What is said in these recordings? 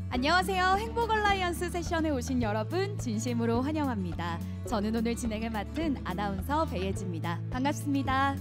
안녕하세요. 행복 얼라이언스 세션에 오신 여러분 진심으로 환영합니다. 저는 오늘 진행을 맡은 아나운서 배예지입니다. 반갑습니다.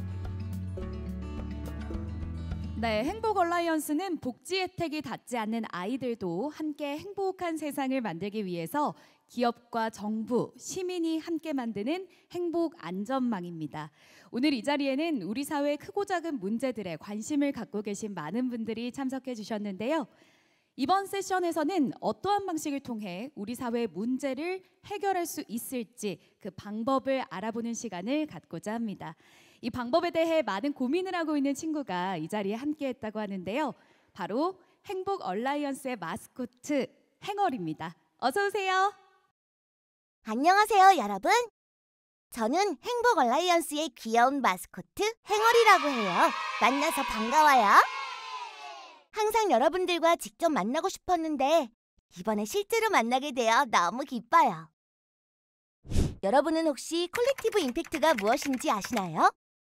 네, 행복 얼라이언스는 복지 혜택이 닿지 않는 아이들도 함께 행복한 세상을 만들기 위해서 기업과 정부, 시민이 함께 만드는 행복 안전망입니다. 오늘 이 자리에는 우리 사회의 크고 작은 문제들에 관심을 갖고 계신 많은 분들이 참석해 주셨는데요. 이번 세션에서는 어떠한 방식을 통해 우리 사회의 문제를 해결할 수 있을지 그 방법을 알아보는 시간을 갖고자 합니다. 이 방법에 대해 많은 고민을 하고 있는 친구가 이 자리에 함께했다고 하는데요. 바로 행복 얼라이언스의 마스코트 행얼입니다. 어서 오세요. 안녕하세요, 여러분. 저는 행복 얼라이언스의 귀여운 마스코트 행얼이라고 해요. 만나서 반가워요. 항상 여러분들과 직접 만나고 싶었는데 이번에 실제로 만나게 되어 너무 기뻐요. 여러분은 혹시 콜렉티브 임팩트가 무엇인지 아시나요?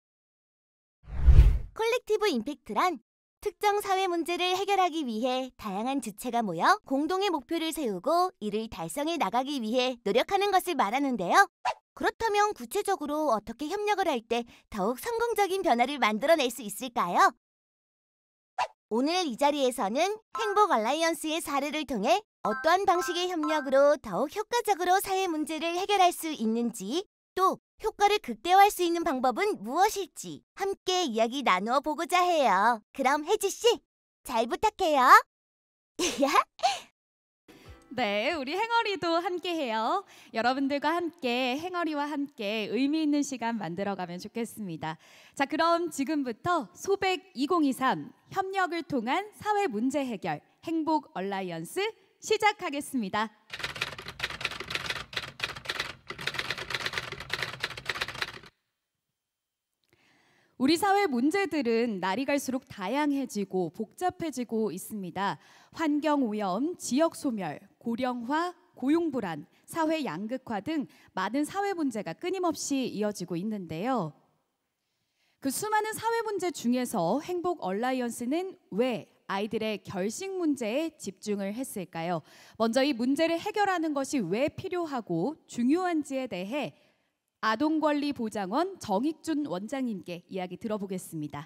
콜렉티브 임팩트란 특정 사회 문제를 해결하기 위해 다양한 주체가 모여 공동의 목표를 세우고 이를 달성해 나가기 위해 노력하는 것을 말하는데요. 그렇다면 구체적으로 어떻게 협력을 할 때 더욱 성공적인 변화를 만들어낼 수 있을까요? 오늘 이 자리에서는 행복 얼라이언스의 사례를 통해 어떠한 방식의 협력으로 더욱 효과적으로 사회 문제를 해결할 수 있는지, 또 효과를 극대화할 수 있는 방법은 무엇일지 함께 이야기 나누어 보고자 해요. 그럼 혜지씨, 잘 부탁해요. 네, 우리 행얼이도 함께해요. 여러분들과 함께 행얼이와 함께 의미 있는 시간 만들어가면 좋겠습니다. 자, 그럼 지금부터 소백 2023 협력을 통한 사회 문제 해결 행복 얼라이언스 시작하겠습니다. 우리 사회 문제들은 날이 갈수록 다양해지고 복잡해지고 있습니다. 환경오염, 지역소멸, 고령화, 고용불안, 사회 양극화 등 많은 사회 문제가 끊임없이 이어지고 있는데요. 그 수많은 사회 문제 중에서 행복 얼라이언스는 왜 아이들의 결식 문제에 집중을 했을까요? 먼저 이 문제를 해결하는 것이 왜 필요하고 중요한지에 대해 아동권리보장원 정익준 원장님께 이야기 들어보겠습니다.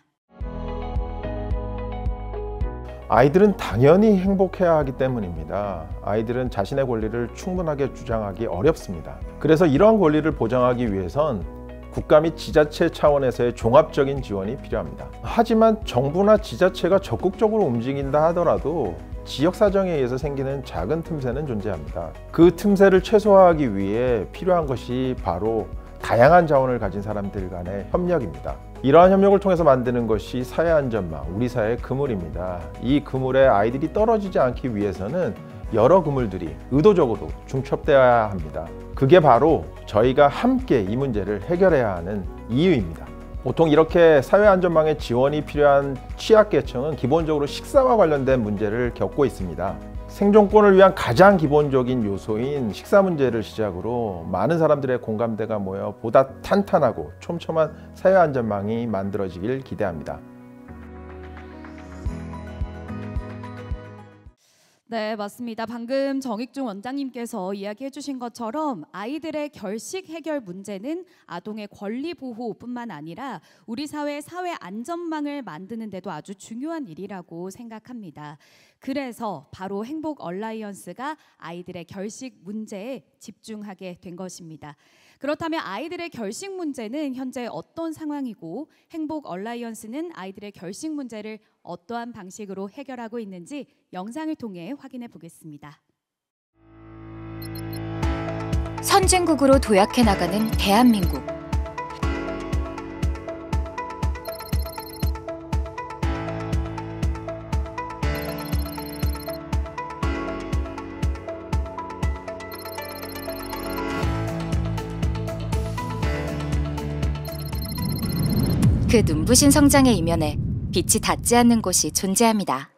아이들은 당연히 행복해야 하기 때문입니다. 아이들은 자신의 권리를 충분하게 주장하기 어렵습니다. 그래서 이러한 권리를 보장하기 위해선 국가 및 지자체 차원에서의 종합적인 지원이 필요합니다. 하지만 정부나 지자체가 적극적으로 움직인다 하더라도 지역 사정에 의해서 생기는 작은 틈새는 존재합니다. 그 틈새를 최소화하기 위해 필요한 것이 바로 다양한 자원을 가진 사람들 간의 협력입니다. 이러한 협력을 통해서 만드는 것이 사회안전망, 우리 사회의 그물입니다. 이 그물에 아이들이 떨어지지 않기 위해서는 여러 그물들이 의도적으로 중첩되어야 합니다. 그게 바로 저희가 함께 이 문제를 해결해야 하는 이유입니다. 보통 이렇게 사회안전망에 지원이 필요한 취약계층은 기본적으로 식사와 관련된 문제를 겪고 있습니다. 생존권을 위한 가장 기본적인 요소인 식사 문제를 시작으로 많은 사람들의 공감대가 모여 보다 탄탄하고 촘촘한 사회안전망이 만들어지길 기대합니다. 네, 맞습니다. 방금 정익준 원장님께서 이야기해 주신 것처럼 아이들의 결식 해결 문제는 아동의 권리 보호뿐만 아니라 우리 사회의 사회 안전망을 만드는 데도 아주 중요한 일이라고 생각합니다. 그래서 바로 행복 얼라이언스가 아이들의 결식 문제에 집중하게 된 것입니다. 그렇다면 아이들의 결식 문제는 현재 어떤 상황이고 행복 얼라이언스는 아이들의 결식 문제를 어떠한 방식으로 해결하고 있는지 영상을 통해 확인해 보겠습니다. 선진국으로 도약해 나가는 대한민국. 그 눈부신 성장의 이면에 빛이 닿지 않는 곳이 존재합니다.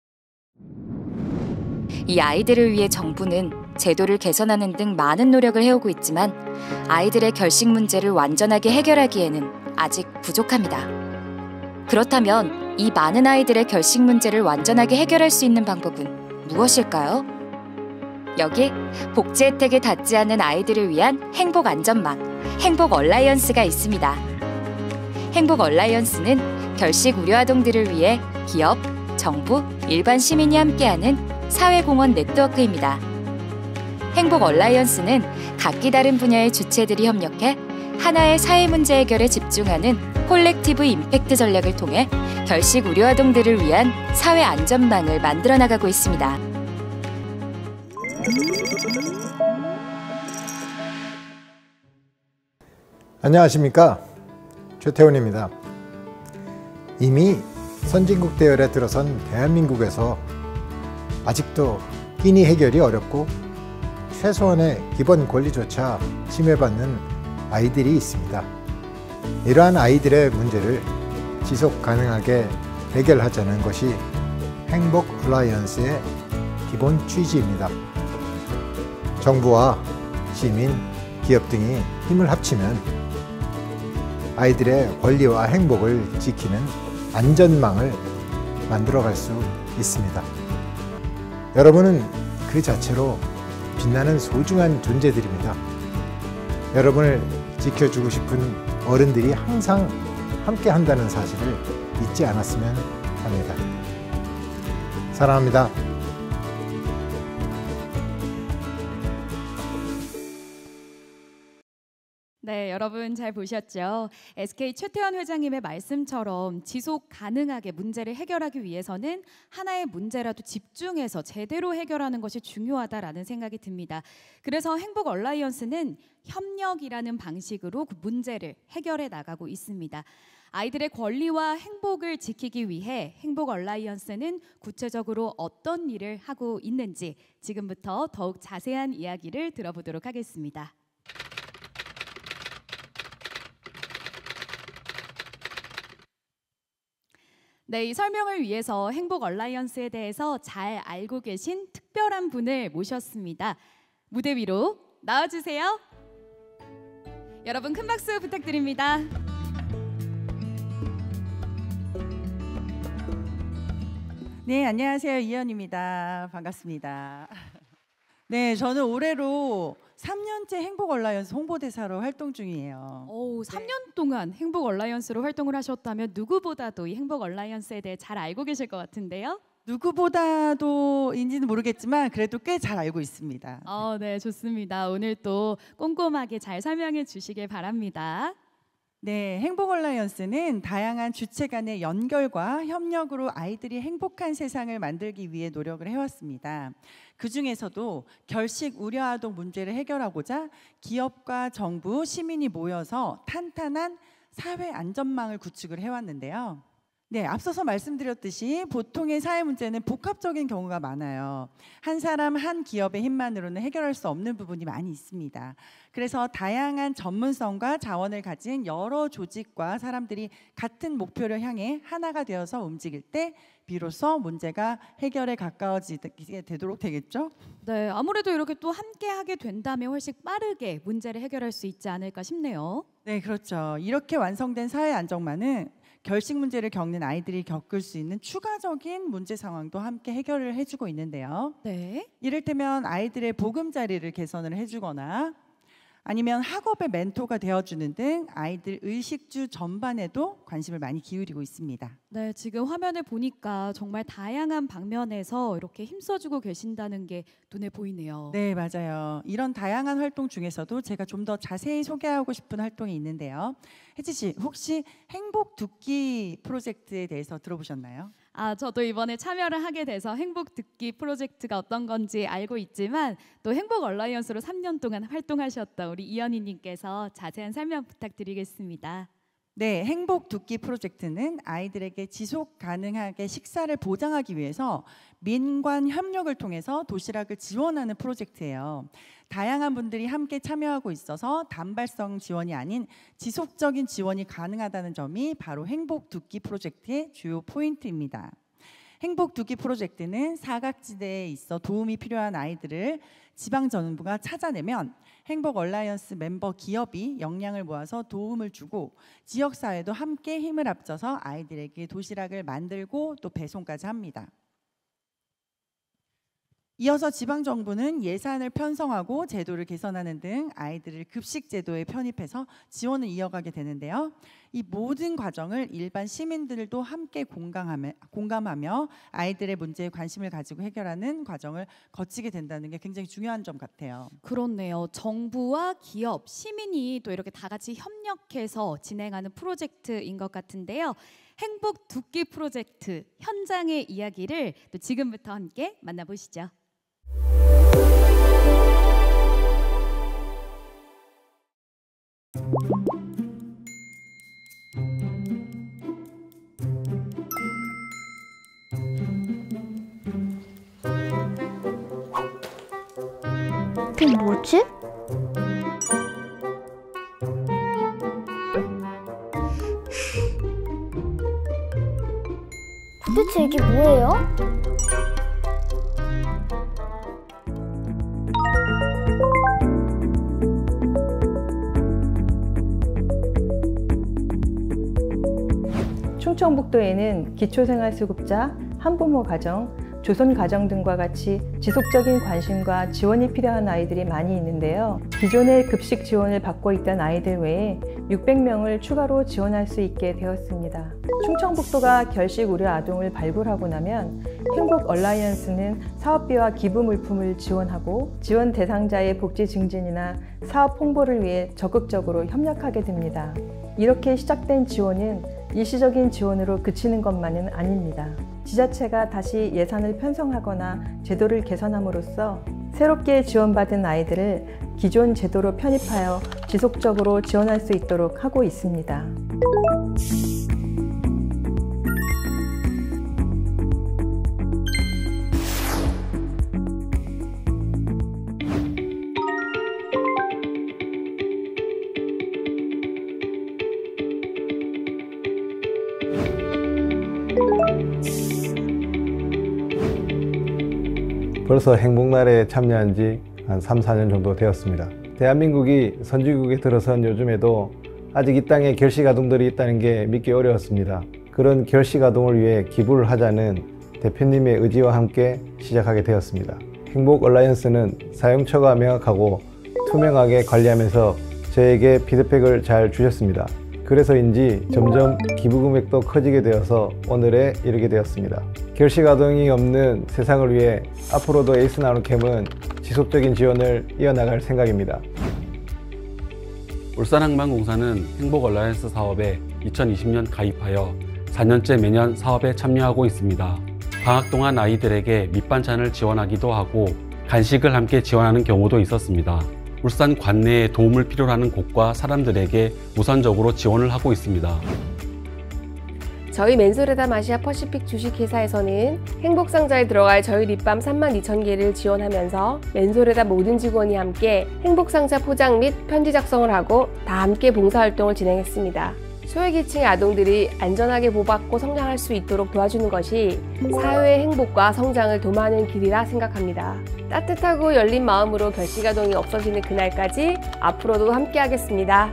이 아이들을 위해 정부는 제도를 개선하는 등 많은 노력을 해오고 있지만 아이들의 결식 문제를 완전하게 해결하기에는 아직 부족합니다. 그렇다면 이 많은 아이들의 결식 문제를 완전하게 해결할 수 있는 방법은 무엇일까요? 여기 복지 혜택이 닿지 않는 아이들을 위한 행복 안전망, 행복 얼라이언스가 있습니다. 행복 얼라이언스는 결식 우려 아동들을 위해 기업, 정부, 일반 시민이 함께하는 사회공헌 네트워크입니다. 행복 얼라이언스는 각기 다른 분야의 주체들이 협력해 하나의 사회 문제 해결에 집중하는 콜렉티브 임팩트 전략을 통해 결식 우려 아동들을 위한 사회 안전망을 만들어 나가고 있습니다. 안녕하십니까, 최태훈입니다. 이미 선진국 대열에 들어선 대한민국에서 아직도 끼니 해결이 어렵고 최소한의 기본 권리조차 침해받는 아이들이 있습니다. 이러한 아이들의 문제를 지속 가능하게 해결하자는 것이 행복 얼라이언스의 기본 취지입니다. 정부와 시민, 기업 등이 힘을 합치면 아이들의 권리와 행복을 지키는 안전망을 만들어갈 수 있습니다. 여러분은 그 자체로 빛나는 소중한 존재들입니다. 여러분을 지켜주고 싶은 어른들이 항상 함께 한다는 사실을 잊지 않았으면 합니다. 사랑합니다. 네, 여러분 잘 보셨죠? SK 최태원 회장님의 말씀처럼 지속 가능하게 문제를 해결하기 위해서는 하나의 문제라도 집중해서 제대로 해결하는 것이 중요하다라는 생각이 듭니다. 그래서 행복 얼라이언스는 협력이라는 방식으로 그 문제를 해결해 나가고 있습니다. 아이들의 권리와 행복을 지키기 위해 행복 얼라이언스는 구체적으로 어떤 일을 하고 있는지 지금부터 더욱 자세한 이야기를 들어보도록 하겠습니다. 네, 이 설명을 위해서 행복 얼라이언스에 대해서 잘 알고 계신 특별한 분을 모셨습니다. 무대 위로 나와주세요. 여러분 큰 박수 부탁드립니다. 네, 안녕하세요. 이현입니다. 반갑습니다. 네, 저는 올해로 3년째 행복 얼라이언스 홍보대사로 활동 중이에요. 오, 3년 동안 행복 얼라이언스로 활동을 하셨다면 누구보다도 이 행복 얼라이언스에 대해 잘 알고 계실 것 같은데요. 누구보다도인지는 모르겠지만 그래도 꽤 잘 알고 있습니다. 네, 좋습니다. 오늘 또 꼼꼼하게 잘 설명해 주시길 바랍니다. 네, 행복 얼라이언스는 다양한 주체 간의 연결과 협력으로 아이들이 행복한 세상을 만들기 위해 노력을 해왔습니다. 그 중에서도 결식 우려 아동 문제를 해결하고자 기업과 정부, 시민이 모여서 탄탄한 사회 안전망을 구축을 해왔는데요. 네, 앞서서 말씀드렸듯이 보통의 사회 문제는 복합적인 경우가 많아요. 한 사람, 한 기업의 힘만으로는 해결할 수 없는 부분이 많이 있습니다. 그래서 다양한 전문성과 자원을 가진 여러 조직과 사람들이 같은 목표를 향해 하나가 되어서 움직일 때 비로소 문제가 해결에 가까워지게 되도록 되겠죠? 네, 아무래도 이렇게 또 함께 하게 된다면 훨씬 빠르게 문제를 해결할 수 있지 않을까 싶네요. 네, 그렇죠. 이렇게 완성된 사회 안정망은 결식 문제를 겪는 아이들이 겪을 수 있는 추가적인 문제 상황도 함께 해결을 해주고 있는데요. 네. 이를테면 아이들의 보금자리를 개선을 해주거나 아니면 학업의 멘토가 되어주는 등 아이들 의식주 전반에도 관심을 많이 기울이고 있습니다. 네, 지금 화면을 보니까 정말 다양한 방면에서 이렇게 힘써주고 계신다는 게 눈에 보이네요. 네, 맞아요. 이런 다양한 활동 중에서도 제가 좀 더 자세히 소개하고 싶은 활동이 있는데요. 혜지 씨, 혹시 행복 듣기 프로젝트에 대해서 들어보셨나요? 저도 이번에 참여를 하게 돼서 행복 듣기 프로젝트가 어떤 건지 알고 있지만 또 행복 얼라이언스로 3년 동안 활동하셨던 우리 이현희 님께서 자세한 설명 부탁드리겠습니다. 네, 행복 두끼 프로젝트는 아이들에게 지속 가능하게 식사를 보장하기 위해서 민관 협력을 통해서 도시락을 지원하는 프로젝트예요. 다양한 분들이 함께 참여하고 있어서 단발성 지원이 아닌 지속적인 지원이 가능하다는 점이 바로 행복 두끼 프로젝트의 주요 포인트입니다. 행복 두끼 프로젝트는 사각지대에 있어 도움이 필요한 아이들을 지방정부가 찾아내면 행복 얼라이언스 멤버 기업이 역량을 모아서 도움을 주고 지역사회도 함께 힘을 합쳐서 아이들에게 도시락을 만들고 또 배송까지 합니다. 이어서 지방정부는 예산을 편성하고 제도를 개선하는 등 아이들을 급식 제도에 편입해서 지원을 이어가게 되는데요. 이 모든 과정을 일반 시민들도 함께 공감하며 아이들의 문제에 관심을 가지고 해결하는 과정을 거치게 된다는 게 굉장히 중요한 점 같아요. 그렇네요. 정부와 기업, 시민이 또 이렇게 다 같이 협력해서 진행하는 프로젝트인 것 같은데요. 행복 두 끼 프로젝트 현장의 이야기를 또 지금부터 함께 만나보시죠. 이게 뭐지? 도대체 이게 뭐예요? 충청북도에는 기초생활수급자, 한부모 가정, 조선가정 등과 같이 지속적인 관심과 지원이 필요한 아이들이 많이 있는데요. 기존의 급식 지원을 받고 있던 아이들 외에 600명을 추가로 지원할 수 있게 되었습니다. 충청북도가 결식 우려 아동을 발굴하고 나면 행복 얼라이언스는 사업비와 기부 물품을 지원하고 지원 대상자의 복지 증진이나 사업 홍보를 위해 적극적으로 협력하게 됩니다. 이렇게 시작된 지원은 일시적인 지원으로 그치는 것만은 아닙니다. 지자체가 다시 예산을 편성하거나 제도를 개선함으로써 새롭게 지원받은 아이들을 기존 제도로 편입하여 지속적으로 지원할 수 있도록 하고 있습니다. 벌써 행복날에 참여한 지 한 3, 4년 정도 되었습니다. 대한민국이 선진국에 들어선 요즘에도 아직 이 땅에 결식아동들이 있다는 게 믿기 어려웠습니다. 그런 결식아동을 위해 기부를 하자는 대표님의 의지와 함께 시작하게 되었습니다. 행복 얼라이언스는 사용처가 명확하고 투명하게 관리하면서 저에게 피드백을 잘 주셨습니다. 그래서인지 점점 기부 금액도 커지게 되어서 오늘에 이르게 되었습니다. 결식아동이 없는 세상을 위해 앞으로도 에이스 나눔캠은 지속적인 지원을 이어나갈 생각입니다. 울산항만공사는 행복 얼라이언스 사업에 2020년 가입하여 4년째 매년 사업에 참여하고 있습니다. 방학 동안 아이들에게 밑반찬을 지원하기도 하고 간식을 함께 지원하는 경우도 있었습니다. 울산 관내에 도움을 필요로 하는 곳과 사람들에게 우선적으로 지원을 하고 있습니다. 저희 맨소레담 아시아 퍼시픽 주식회사에서는 행복상자에 들어갈 저희 립밤 32,000개를 지원하면서 맨소레담 모든 직원이 함께 행복상자 포장 및 편지 작성을 하고 다 함께 봉사활동을 진행했습니다. 소외계층의 아동들이 안전하게 보호받고 성장할 수 있도록 도와주는 것이 사회의 행복과 성장을 도모하는 길이라 생각합니다. 따뜻하고 열린 마음으로 결식아동이 없어지는 그날까지 앞으로도 함께하겠습니다.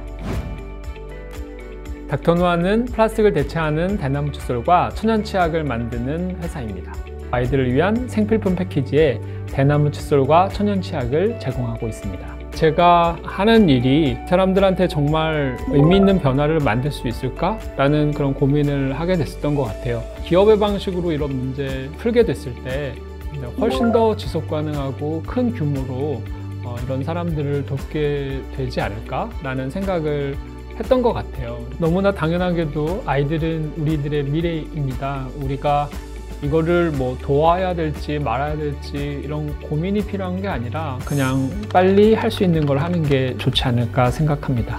닥터누아는 플라스틱을 대체하는 대나무 칫솔과 천연치약을 만드는 회사입니다. 아이들을 위한 생필품 패키지에 대나무 칫솔과 천연치약을 제공하고 있습니다. 제가 하는 일이 사람들한테 정말 의미 있는 변화를 만들 수 있을까? 라는 그런 고민을 하게 됐었던 것 같아요. 기업의 방식으로 이런 문제 풀게 됐을 때 훨씬 더 지속 가능하고 큰 규모로 이런 사람들을 돕게 되지 않을까? 라는 생각을 했던 것 같아요. 너무나 당연하게도 아이들은 우리들의 미래입니다. 우리가 이거를 뭐 도와야 될지 말아야 될지 이런 고민이 필요한 게 아니라 그냥 빨리 할 수 있는 걸 하는 게 좋지 않을까 생각합니다.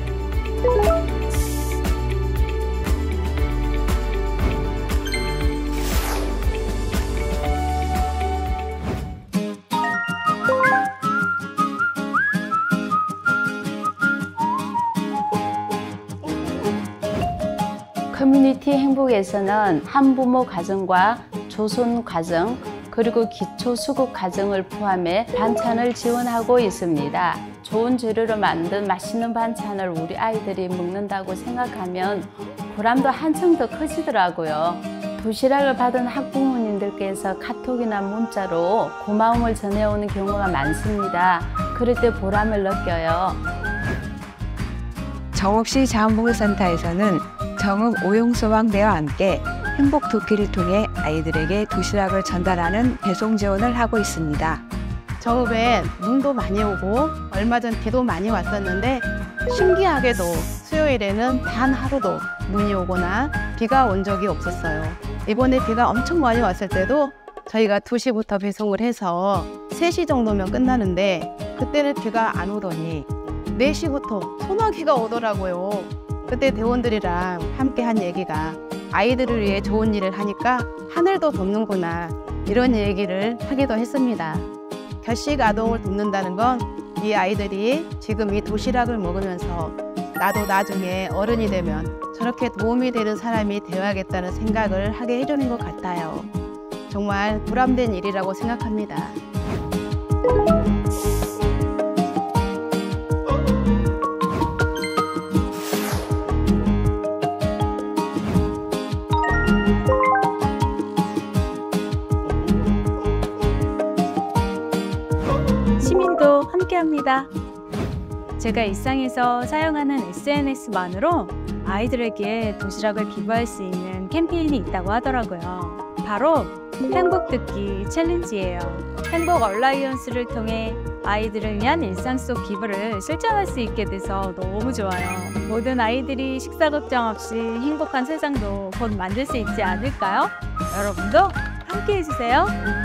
커뮤니티 행복에서는 한부모 가정과 조손 가정 그리고 기초수급 가정을 포함해 반찬을 지원하고 있습니다. 좋은 재료로 만든 맛있는 반찬을 우리 아이들이 먹는다고 생각하면 보람도 한층 더 커지더라고요. 도시락을 받은 학부모님들께서 카톡이나 문자로 고마움을 전해오는 경우가 많습니다. 그럴 때 보람을 느껴요. 정읍시 자원봉사센터에서는 정읍 오용소방대와 함께 행복 도끼를 통해 아이들에게 도시락을 전달하는 배송 지원을 하고 있습니다. 정읍에 눈도 많이 오고 얼마 전 비도 많이 왔었는데 신기하게도 수요일에는 단 하루도 눈이 오거나 비가 온 적이 없었어요. 이번에 비가 엄청 많이 왔을 때도 저희가 2시부터 배송을 해서 3시 정도면 끝나는데 그때는 비가 안 오더니 4시부터 소나기가 오더라고요. 그때 대원들이랑 함께 한 얘기가 아이들을 위해 좋은 일을 하니까 하늘도 돕는구나 이런 얘기를 하기도 했습니다. 결식 아동을 돕는다는 건 이 아이들이 지금 이 도시락을 먹으면서 나도 나중에 어른이 되면 저렇게 도움이 되는 사람이 되어야겠다는 생각을 하게 해주는 것 같아요. 정말 보람된 일이라고 생각합니다. 시민도 함께합니다. 제가 일상에서 사용하는 SNS만으로 아이들에게 도시락을 기부할 수 있는 캠페인이 있다고 하더라고요. 바로 행복 듣기 챌린지예요. 행복 얼라이언스를 통해 아이들을 위한 일상 속 기부를 실천할 수 있게 돼서 너무 좋아요. 모든 아이들이 식사 걱정 없이 행복한 세상도 곧 만들 수 있지 않을까요? 여러분도 함께 해주세요.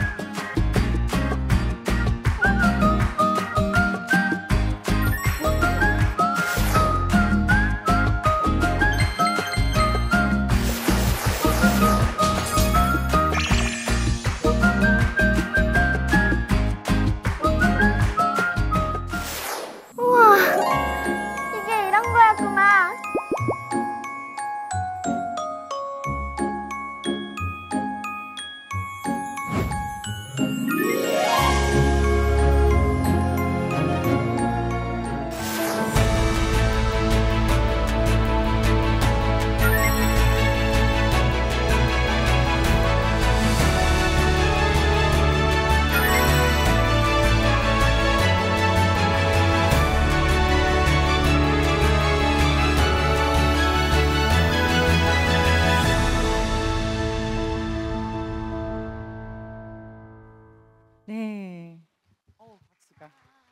우와, 이게 이런 거였구나. 네. 박수가.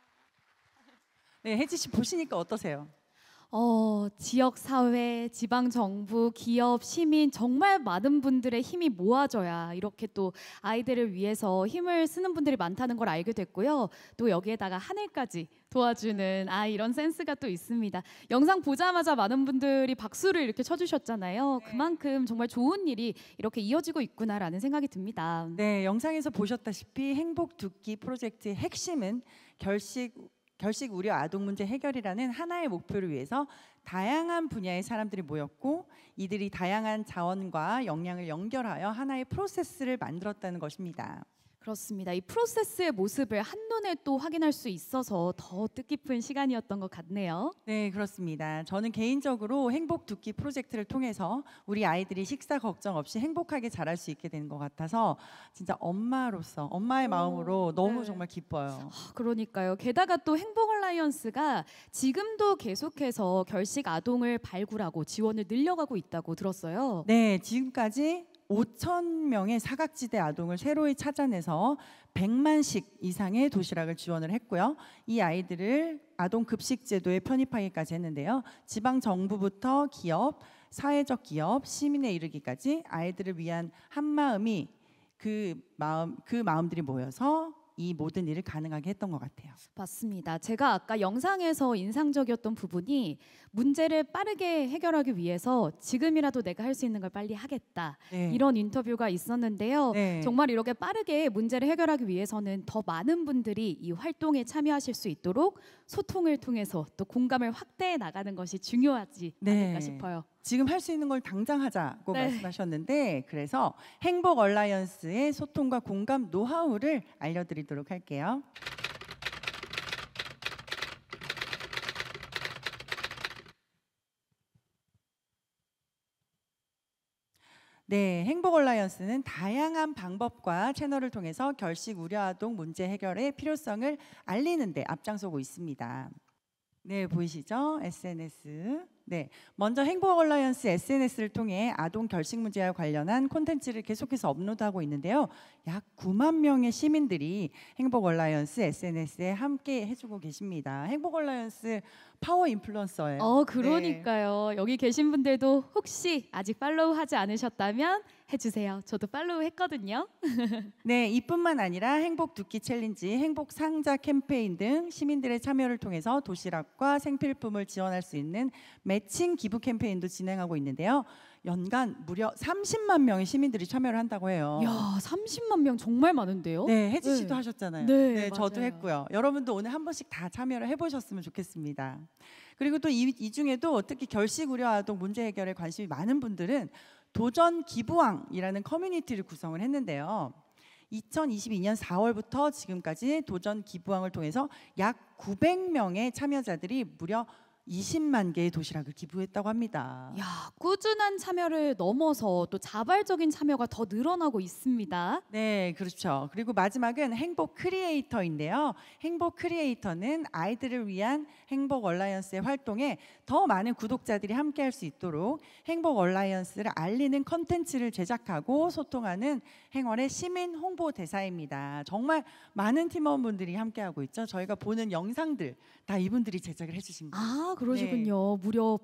네, 혜지 씨 보시니까 어떠세요? 지역 사회, 지방 정부, 기업, 시민 정말 많은 분들의 힘이 모아져야 이렇게 또 아이들을 위해서 힘을 쓰는 분들이 많다는 걸 알게 됐고요. 또 여기에다가 하늘까지 도와주는 이런 센스가 또 있습니다. 영상 보자마자 많은 분들이 박수를 이렇게 쳐주셨잖아요. 그만큼 정말 좋은 일이 이렇게 이어지고 있구나라는 생각이 듭니다. 네, 영상에서 보셨다시피 행복 두끼 프로젝트의 핵심은 결식 우려 아동 문제 해결이라는 하나의 목표를 위해서 다양한 분야의 사람들이 모였고 이들이 다양한 자원과 역량을 연결하여 하나의 프로세스를 만들었다는 것입니다. 그렇습니다. 이 프로세스의 모습을 한눈에 또 확인할 수 있어서 더 뜻깊은 시간이었던 것 같네요. 네, 그렇습니다. 저는 개인적으로 행복 두끼 프로젝트를 통해서 우리 아이들이 식사 걱정 없이 행복하게 자랄 수 있게 되는 것 같아서 진짜 엄마로서 엄마의 마음으로 너무 정말 기뻐요. 그러니까요. 게다가 또 행복 얼라이언스가 지금도 계속해서 결식 아동을 발굴하고 지원을 늘려가고 있다고 들었어요. 네, 지금까지 5,000명의 사각지대 아동을 새로이 찾아내서 100만씩 이상의 도시락을 지원을 했고요. 이 아이들을 아동 급식 제도에 편입하기까지 했는데요. 지방 정부부터 기업, 사회적 기업, 시민에 이르기까지 아이들을 위한 한마음이 그 마음들이 모여서 이 모든 일을 가능하게 했던 것 같아요. 맞습니다. 제가 아까 영상에서 인상적이었던 부분이 문제를 빠르게 해결하기 위해서 지금이라도 내가 할 수 있는 걸 빨리 하겠다. 네. 이런 인터뷰가 있었는데요. 네. 정말 이렇게 빠르게 문제를 해결하기 위해서는 더 많은 분들이 이 활동에 참여하실 수 있도록 소통을 통해서 또 공감을 확대해 나가는 것이 중요하지 않을까 싶어요. 지금 할 수 있는 걸 당장 하자고 네. 말씀하셨는데 그래서 행복 얼라이언스의 소통과 공감 노하우를 알려드리도록 할게요. 네, 행복 얼라이언스는 다양한 방법과 채널을 통해서 결식 우려 아동 문제 해결의 필요성을 알리는 데 앞장서고 있습니다. 네, 보이시죠? SNS. 네, 먼저 행복 얼라이언스 SNS를 통해 아동 결식 문제와 관련한 콘텐츠를 계속해서 업로드하고 있는데요. 약 9만 명의 시민들이 행복 얼라이언스 SNS에 함께 해주고 계십니다. 행복 얼라이언스 파워 인플루언서예요. 그러니까요. 네. 여기 계신 분들도 혹시 아직 팔로우 하지 않으셨다면 해주세요. 저도 팔로우 했거든요. 네, 이뿐만 아니라 행복 두끼 챌린지, 행복 상자 캠페인 등 시민들의 참여를 통해서 도시락과 생필품을 지원할 수 있는 매칭 기부 캠페인도 진행하고 있는데요. 연간 무려 30만 명의 시민들이 참여를 한다고 해요. 야, 30만 명 정말 많은데요? 네, 혜지 씨도 하셨잖아요. 네, 저도 했고요. 여러분도 오늘 한 번씩 다 참여를 해보셨으면 좋겠습니다. 그리고 또 이 중에도 특히 결식 우려 아동 문제 해결에 관심이 많은 분들은 도전 기부왕이라는 커뮤니티를 구성을 했는데요. 2022년 4월부터 지금까지 도전 기부왕을 통해서 약 900명의 참여자들이 무려 20만 개의 도시락을 기부했다고 합니다. 야, 꾸준한 참여를 넘어서 또 자발적인 참여가 더 늘어나고 있습니다. 네, 그렇죠. 그리고 마지막은 행복 크리에이터인데요. 행복 크리에이터는 아이들을 위한 행복 얼라이언스의 활동에 더 많은 구독자들이 함께할 수 있도록 행복 얼라이언스를 알리는 컨텐츠를 제작하고 소통하는 행월의 시민 홍보 대사입니다. 정말 많은 팀원분들이 함께하고 있죠. 저희가 보는 영상들 다 이분들이 제작을 해주신 거예요. 아, 그러시군요. 네. 무려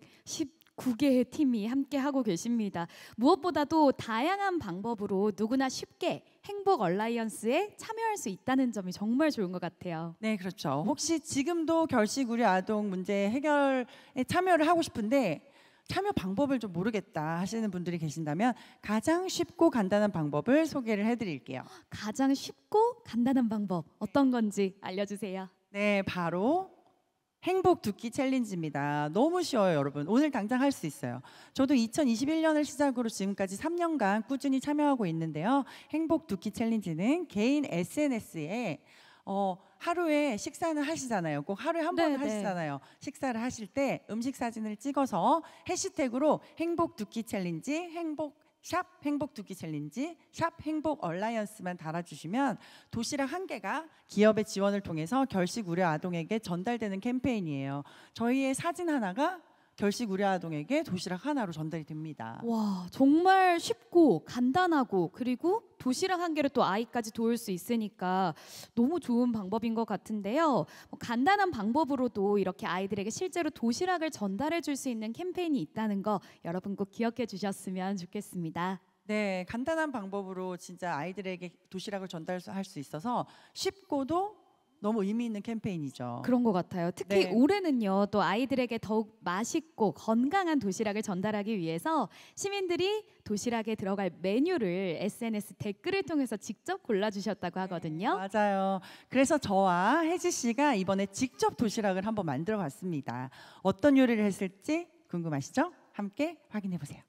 119개의 팀이 함께 하고 계십니다. 무엇보다도 다양한 방법으로 누구나 쉽게 행복 얼라이언스에 참여할 수 있다는 점이 정말 좋은 것 같아요. 네, 그렇죠. 혹시 지금도 결식 우려 아동 문제 해결에 참여를 하고 싶은데 참여 방법을 좀 모르겠다 하시는 분들이 계신다면 가장 쉽고 간단한 방법을 소개를 해드릴게요. 가장 쉽고 간단한 방법 어떤 건지 알려주세요. 네, 바로 행복 두끼 챌린지입니다. 너무 쉬워요, 여러분. 오늘 당장 할 수 있어요. 저도 2021년을 시작으로 지금까지 3년간 꾸준히 참여하고 있는데요. 행복 두끼 챌린지는 개인 SNS에 하루에 식사는 하시잖아요. 꼭 하루에 한 번 하시잖아요. 식사를 하실 때 음식 사진을 찍어서 해시태그로 행복 두끼 챌린지, 샵 행복 두끼 챌린지, 샵 행복 얼라이언스만 달아주시면 도시락 한 개가 기업의 지원을 통해서 결식 우려 아동에게 전달되는 캠페인이에요. 저희의 사진 하나가 결식 우려 아동에게 도시락 하나로 전달이 됩니다. 와, 정말 쉽고 간단하고 그리고 도시락 한 개를 또 아이까지 도울 수 있으니까 너무 좋은 방법인 것 같은데요. 간단한 방법으로도 이렇게 아이들에게 실제로 도시락을 전달해 줄 수 있는 캠페인이 있다는 거 여러분 꼭 기억해 주셨으면 좋겠습니다. 네, 간단한 방법으로 진짜 아이들에게 도시락을 전달할 수 있어서 쉽고도 너무 의미 있는 캠페인이죠. 그런 것 같아요. 특히 네. 올해는요, 또 아이들에게 더욱 맛있고 건강한 도시락을 전달하기 위해서 시민들이 도시락에 들어갈 메뉴를 SNS 댓글을 통해서 직접 골라주셨다고 하거든요. 네, 맞아요. 그래서 저와 혜지 씨가 이번에 직접 도시락을 한번 만들어 봤습니다. 어떤 요리를 했을지 궁금하시죠? 함께 확인해 보세요.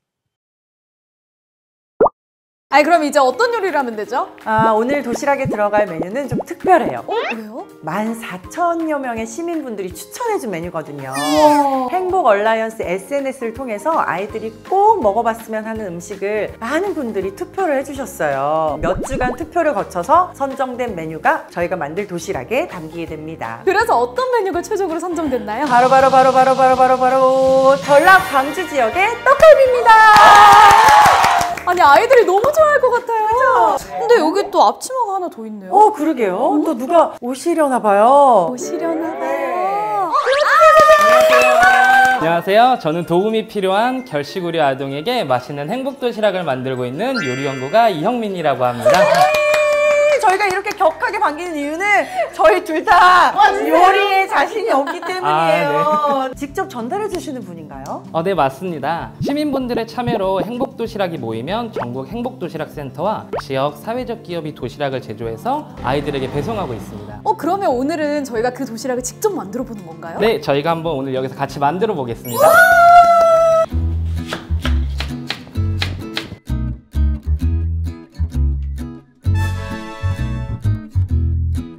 그럼 이제 어떤 요리를 하면 되죠? 오늘 도시락에 들어갈 메뉴는 좀 특별해요. 왜요? 14,000여 명의 시민분들이 추천해준 메뉴거든요. 우와. 행복 얼라이언스 SNS를 통해서 아이들이 꼭 먹어봤으면 하는 음식을 많은 분들이 투표를 해주셨어요. 몇 주간 투표를 거쳐서 선정된 메뉴가 저희가 만들 도시락에 담기게 됩니다. 그래서 어떤 메뉴가 최종으로 선정됐나요? 바로 전라 광주 지역의 떡갈비입니다. 아니, 아이들이 너무 좋아할 것 같아요. 그쵸? 근데 여기 또 앞치마가 하나 더 있네요. 그러게요. 또 누가 오시려나 봐요. 오시려나 봐요. 안녕하세요. 저는 도움이 필요한 결식 우려 아동에게 맛있는 행복 도시락을 만들고 있는 요리 연구가 이형민이라고 합니다. 저희가 이렇게 격하게 반기는 이유는 저희 둘 다 요리에 자신이 없기 때문이에요. 네. 직접 전달해 주시는 분인가요? 네, 맞습니다. 시민분들의 참여로 행복 도시락이 모이면 전국 행복 도시락 센터와 지역 사회적 기업이 도시락을 제조해서 아이들에게 배송하고 있습니다. 그러면 오늘은 저희가 그 도시락을 직접 만들어 보는 건가요? 네, 저희가 한번 오늘 여기서 같이 만들어 보겠습니다.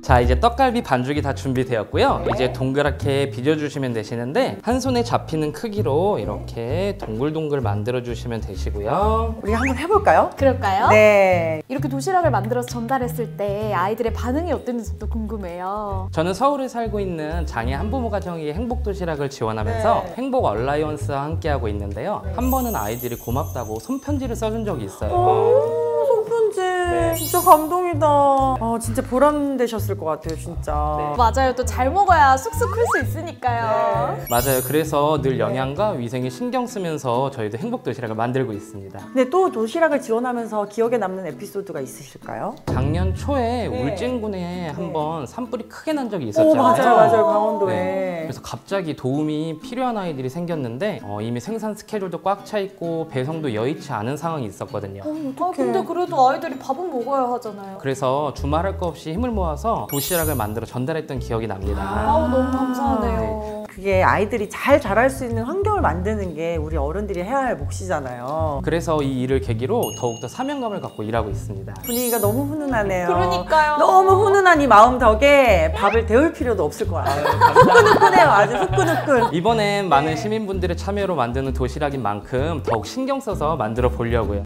자, 이제 떡갈비 반죽이 다 준비되었고요. 이제 동그랗게 빚어주시면 되시는데 한 손에 잡히는 크기로 이렇게 동글동글 만들어주시면 되시고요. 우리 한번 해볼까요? 그럴까요? 네. 이렇게 도시락을 만들어서 전달했을 때 아이들의 반응이 어땠는지도 궁금해요. 저는 서울에 살고 있는 장애 한부모 가정이 행복도시락을 지원하면서 네. 행복 얼라이언스와 함께하고 있는데요. 한 번은 아이들이 고맙다고 손편지를 써준 적이 있어요. 손편지 진짜 감동이다. 진짜 보람되셨을 것 같아요, 진짜. 맞아요. 또 잘 먹어야 쑥쑥 클 수 있으니까요. 맞아요. 그래서 늘 영양과 위생에 신경 쓰면서 저희도 행복도시락을 만들고 있습니다. 근데 또 도시락을 지원하면서 기억에 남는 에피소드가 있으실까요? 작년 초에 네. 울진군에 한번 산불이 크게 난 적이 있었잖아요. 맞아요. 강원도에. 네. 그래서 갑자기 도움이 필요한 아이들이 생겼는데 이미 생산 스케줄도 꽉 차 있고 배송도 여의치 않은 상황이 있었거든요. 근데 그래도 아이들이 밥은 먹어야 하잖아요. 그래서 주말할 거 없이 힘을 모아서 도시락을 만들어 전달했던 기억이 납니다. 너무 감사하네요. 그게 아이들이 잘 자랄 수 있는 환경을 만드는 게 우리 어른들이 해야 할 몫이잖아요. 그래서 이 일을 계기로 더욱더 사명감을 갖고 일하고 있습니다. 분위기가 너무 훈훈하네요. 그러니까요. 너무 훈훈한 이 마음 덕에 밥을 데울 필요도 없을 것 같아요. 후끈후끈해요. 아주 후끈후끈. 이번엔 많은 시민분들의 참여로 만드는 도시락인 만큼 더욱 신경 써서 만들어 보려고요.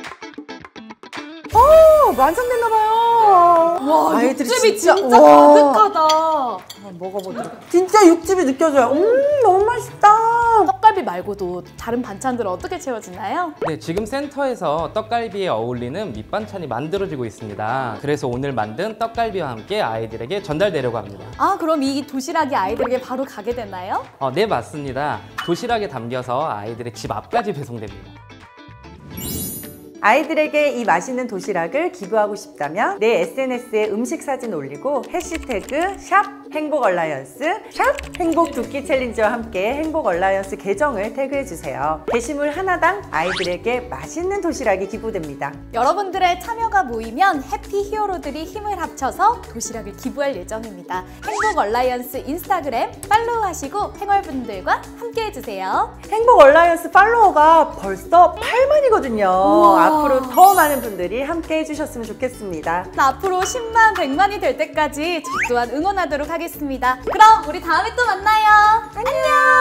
완성됐나봐요. 와, 아이들이 육즙이 진짜 가득하다. 한번 먹어보도록. 진짜 육즙이 느껴져요. 너무 맛있다. 떡갈비 말고도 다른 반찬들은 어떻게 채워지나요? 네, 지금 센터에서 떡갈비에 어울리는 밑반찬이 만들어지고 있습니다. 그래서 오늘 만든 떡갈비와 함께 아이들에게 전달되려고 합니다. 그럼 이 도시락이 아이들에게 바로 가게 되나요? 네, 맞습니다. 도시락에 담겨서 아이들의 집 앞까지 배송됩니다. 아이들에게 이 맛있는 도시락을 기부하고 싶다면 내 SNS에 음식 사진 올리고 해시태그 샵 행복얼라이언스 샵 행복두끼 챌린지와 함께 행복얼라이언스 계정을 태그해주세요. 게시물 하나당 아이들에게 맛있는 도시락이 기부됩니다. 여러분들의 참여가 모이면 해피 히어로들이 힘을 합쳐서 도시락을 기부할 예정입니다. 행복얼라이언스 인스타그램 팔로우하시고 행월분들과 함께해주세요. 행복얼라이언스 팔로워가 벌써 8만이거든요. 앞으로 더 많은 분들이 함께 해주셨으면 좋겠습니다. 앞으로 10만, 100만이 될 때까지 저 또한 응원하도록 하겠습니다. 그럼 우리 다음에 또 만나요. 안녕.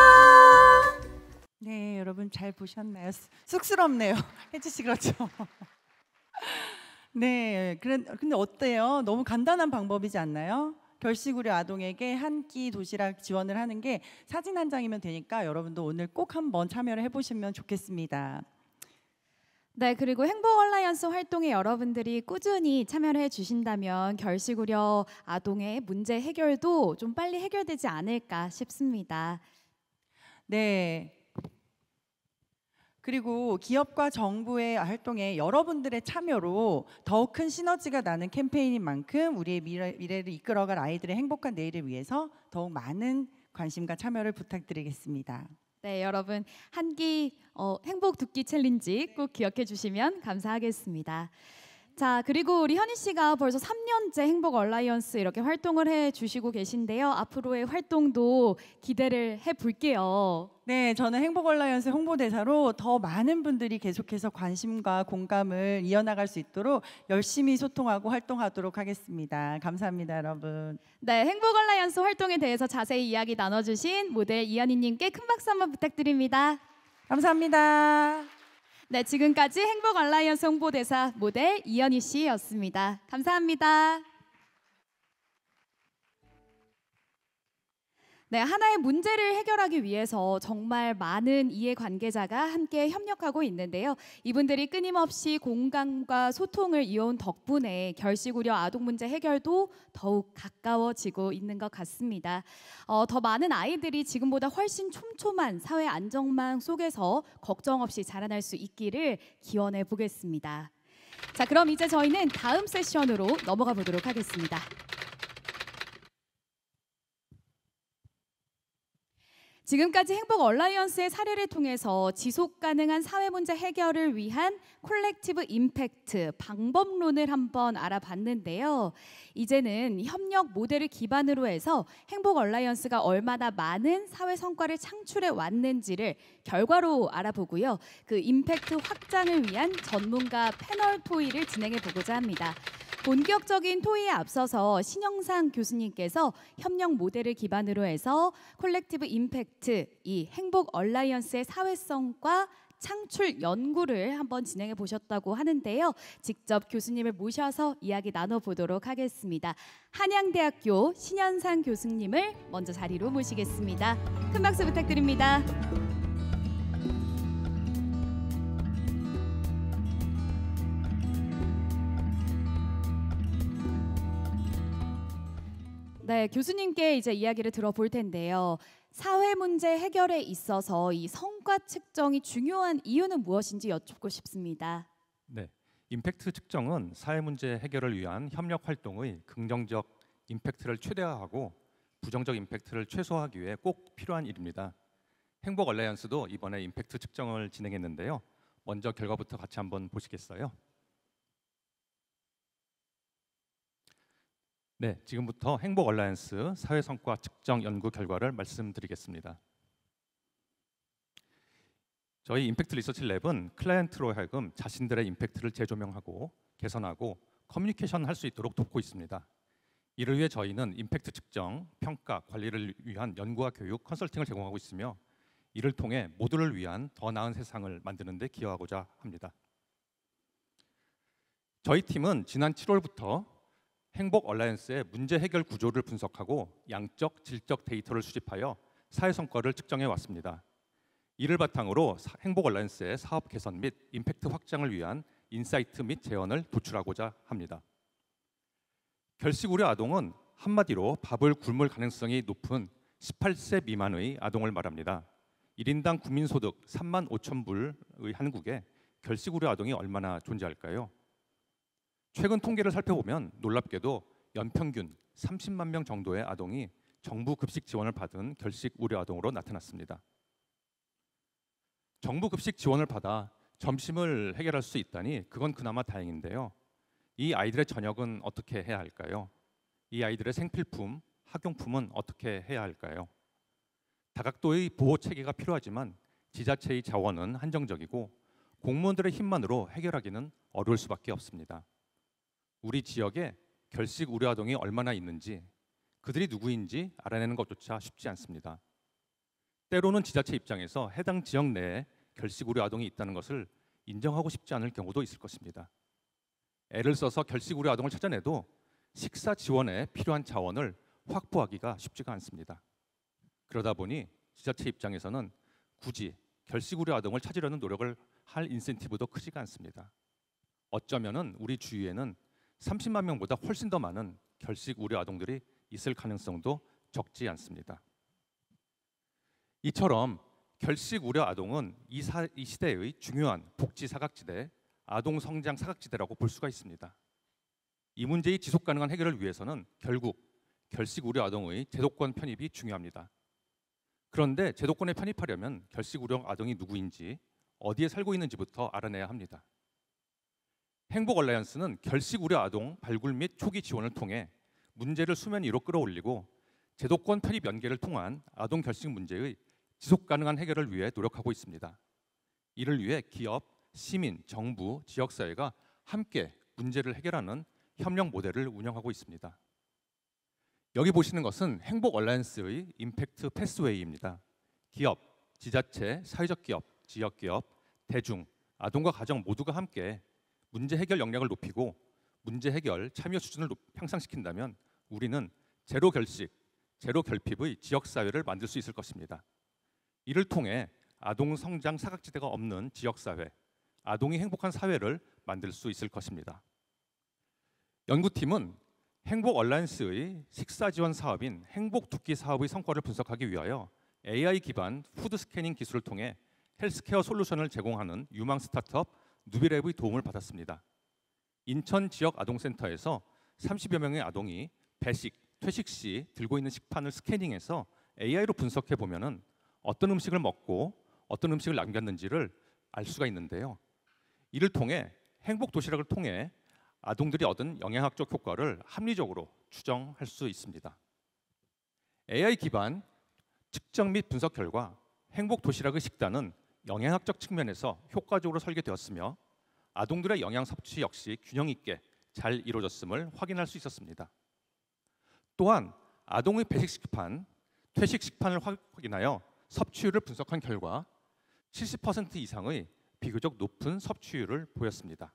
네, 여러분 잘 보셨나요? 쑥스럽네요. 혜지 씨 그렇죠? 네, 근데 어때요? 너무 간단한 방법이지 않나요? 결식우려 아동에게 한 끼 도시락 지원을 하는 게 사진 한 장이면 되니까 여러분도 오늘 꼭 한번 참여를 해보시면 좋겠습니다. 네, 그리고 행복 얼라이언스 활동에 여러분들이 꾸준히 참여를 해주신다면 결식우려 아동의 문제 해결도 좀 빨리 해결되지 않을까 싶습니다. 네. 그리고 기업과 정부의 활동에 여러분들의 참여로 더욱 큰 시너지가 나는 캠페인인 만큼 우리의 미래를 이끌어갈 아이들의 행복한 내일을 위해서 더욱 많은 관심과 참여를 부탁드리겠습니다. 네, 여러분 한 끼 행복 두 끼 챌린지 꼭 기억해 주시면 감사하겠습니다. 자, 그리고 우리 현희 씨가 벌써 3년째 행복 얼라이언스 이렇게 활동을 해 주시고 계신데요. 앞으로의 활동도 기대를 해 볼게요. 네, 저는 행복 얼라이언스 홍보대사로 더 많은 분들이 계속해서 관심과 공감을 이어나갈 수 있도록 열심히 소통하고 활동하도록 하겠습니다. 감사합니다, 여러분. 네, 행복 얼라이언스 활동에 대해서 자세히 이야기 나눠주신 모델 이현희님께 큰 박수 한번 부탁드립니다. 감사합니다. 네, 지금까지 행복 얼라이언스 홍보대사 모델 이현희 씨였습니다. 감사합니다. 네, 하나의 문제를 해결하기 위해서 정말 많은 이해관계자가 함께 협력하고 있는데요. 이분들이 끊임없이 공감과 소통을 이어온 덕분에 결식우려 아동 문제 해결도 더욱 가까워지고 있는 것 같습니다. 더 많은 아이들이 지금보다 훨씬 촘촘한 사회 안정망 속에서 걱정 없이 자라날 수 있기를 기원해 보겠습니다. 자, 그럼 이제 저희는 다음 세션으로 넘어가 보도록 하겠습니다. 지금까지 행복 얼라이언스의 사례를 통해서 지속 가능한 사회 문제 해결을 위한 콜렉티브 임팩트 방법론을 한번 알아봤는데요. 이제는 협력 모델을 기반으로 해서 행복 얼라이언스가 얼마나 많은 사회 성과를 창출해 왔는지를 결과로 알아보고요. 그 임팩트 확장을 위한 전문가 패널 토의를 진행해 보고자 합니다. 본격적인 토의에 앞서서 신영상 교수님께서 협력 모델을 기반으로 해서 콜렉티브 임팩트, 이 행복 얼라이언스의 사회성과 창출 연구를 한번 진행해 보셨다고 하는데요. 직접 교수님을 모셔서 이야기 나눠보도록 하겠습니다. 한양대학교 신현상 교수님을 먼저 자리로 모시겠습니다. 큰 박수 부탁드립니다. 네, 교수님께 이제 이야기를 들어볼 텐데요. 사회 문제 해결에 있어서 이 성과 측정이 중요한 이유는 무엇인지 여쭙고 싶습니다. 네, 임팩트 측정은 사회 문제 해결을 위한 협력 활동의 긍정적 임팩트를 최대화하고 부정적 임팩트를 최소화하기 위해 꼭 필요한 일입니다. 행복 얼라이언스도 이번에 임팩트 측정을 진행했는데요. 먼저 결과부터 같이 한번 보시겠어요? 네, 지금부터 행복 얼라이언스 사회 성과 측정 연구 결과를 말씀드리겠습니다. 저희 임팩트 리서치 랩은 클라이언트로 하여금 자신들의 임팩트를 재조명하고 개선하고 커뮤니케이션 할 수 있도록 돕고 있습니다. 이를 위해 저희는 임팩트 측정, 평가, 관리를 위한 연구와 교육, 컨설팅을 제공하고 있으며 이를 통해 모두를 위한 더 나은 세상을 만드는 데 기여하고자 합니다. 저희 팀은 지난 7월부터 행복 얼라이언스의 문제 해결 구조를 분석하고 양적, 질적 데이터를 수집하여 사회 성과를 측정해 왔습니다. 이를 바탕으로 행복 얼라이언스의 사업 개선 및 임팩트 확장을 위한 인사이트 및 제언을 도출하고자 합니다. 결식 우려 아동은 한마디로 밥을 굶을 가능성이 높은 18세 미만의 아동을 말합니다. 1인당 국민소득 3만 5천 불의 한국에 결식 우려 아동이 얼마나 존재할까요? 최근 통계를 살펴보면 놀랍게도 연평균 30만 명 정도의 아동이 정부 급식 지원을 받은 결식 우려 아동으로 나타났습니다. 정부 급식 지원을 받아 점심을 해결할 수 있다니 그건 그나마 다행인데요. 이 아이들의 저녁은 어떻게 해야 할까요? 이 아이들의 생필품, 학용품은 어떻게 해야 할까요? 다각도의 보호 체계가 필요하지만 지자체의 자원은 한정적이고 공무원들의 힘만으로 해결하기는 어려울 수밖에 없습니다. 우리 지역에 결식 우려 아동이 얼마나 있는지, 그들이 누구인지 알아내는 것조차 쉽지 않습니다. 때로는 지자체 입장에서 해당 지역 내에 결식 우려 아동이 있다는 것을 인정하고 싶지 않을 경우도 있을 것입니다. 애를 써서 결식 우려 아동을 찾아내도 식사 지원에 필요한 자원을 확보하기가 쉽지가 않습니다. 그러다 보니 지자체 입장에서는 굳이 결식 우려 아동을 찾으려는 노력을 할 인센티브도 크지가 않습니다. 어쩌면은 우리 주위에는 30만 명보다 훨씬 더 많은 결식 우려 아동들이 있을 가능성도 적지 않습니다. 이처럼 결식 우려 아동은 이 시대의 중요한 복지 사각지대, 아동 성장 사각지대라고 볼 수가 있습니다. 이 문제의 지속 가능한 해결을 위해서는 결국 결식 우려 아동의 제도권 편입이 중요합니다. 그런데 제도권에 편입하려면 결식 우려 아동이 누구인지, 어디에 살고 있는지부터 알아내야 합니다. 행복 얼라이언스는 결식 우려 아동 발굴 및 초기 지원을 통해 문제를 수면 위로 끌어올리고 제도권 편입 연계를 통한 아동 결식 문제의 지속 가능한 해결을 위해 노력하고 있습니다. 이를 위해 기업, 시민, 정부, 지역사회가 함께 문제를 해결하는 협력 모델을 운영하고 있습니다. 여기 보시는 것은 행복 얼라이언스의 임팩트 패스웨이입니다. 기업, 지자체, 사회적 기업, 지역 기업, 대중, 아동과 가정 모두가 함께 문제 해결 역량을 높이고 문제 해결 참여 수준을 향상시킨다면 우리는 제로 결식, 제로 결핍의 지역사회를 만들 수 있을 것입니다. 이를 통해 아동 성장 사각지대가 없는 지역사회, 아동이 행복한 사회를 만들 수 있을 것입니다. 연구팀은 행복 얼라이언스의 식사 지원 사업인 행복 두끼 사업의 성과를 분석하기 위하여 AI 기반 푸드 스캐닝 기술을 통해 헬스케어 솔루션을 제공하는 유망 스타트업 누비랩의 도움을 받았습니다. 인천 지역 아동센터에서 30여 명의 아동이 배식, 퇴식 시 들고 있는 식판을 스캐닝해서 AI로 분석해 보면은 어떤 음식을 먹고 어떤 음식을 남겼는지를 알 수가 있는데요. 이를 통해 행복 도시락을 통해 아동들이 얻은 영양학적 효과를 합리적으로 추정할 수 있습니다. AI 기반 측정 및 분석 결과 행복 도시락의 식단은 영양학적 측면에서 효과적으로 설계되었으며 아동들의 영양 섭취 역시 균형 있게 잘 이루어졌음을 확인할 수 있었습니다. 또한 아동의 배식 식판, 퇴식 식판을 확인하여 섭취율을 분석한 결과 70% 이상의 비교적 높은 섭취율을 보였습니다.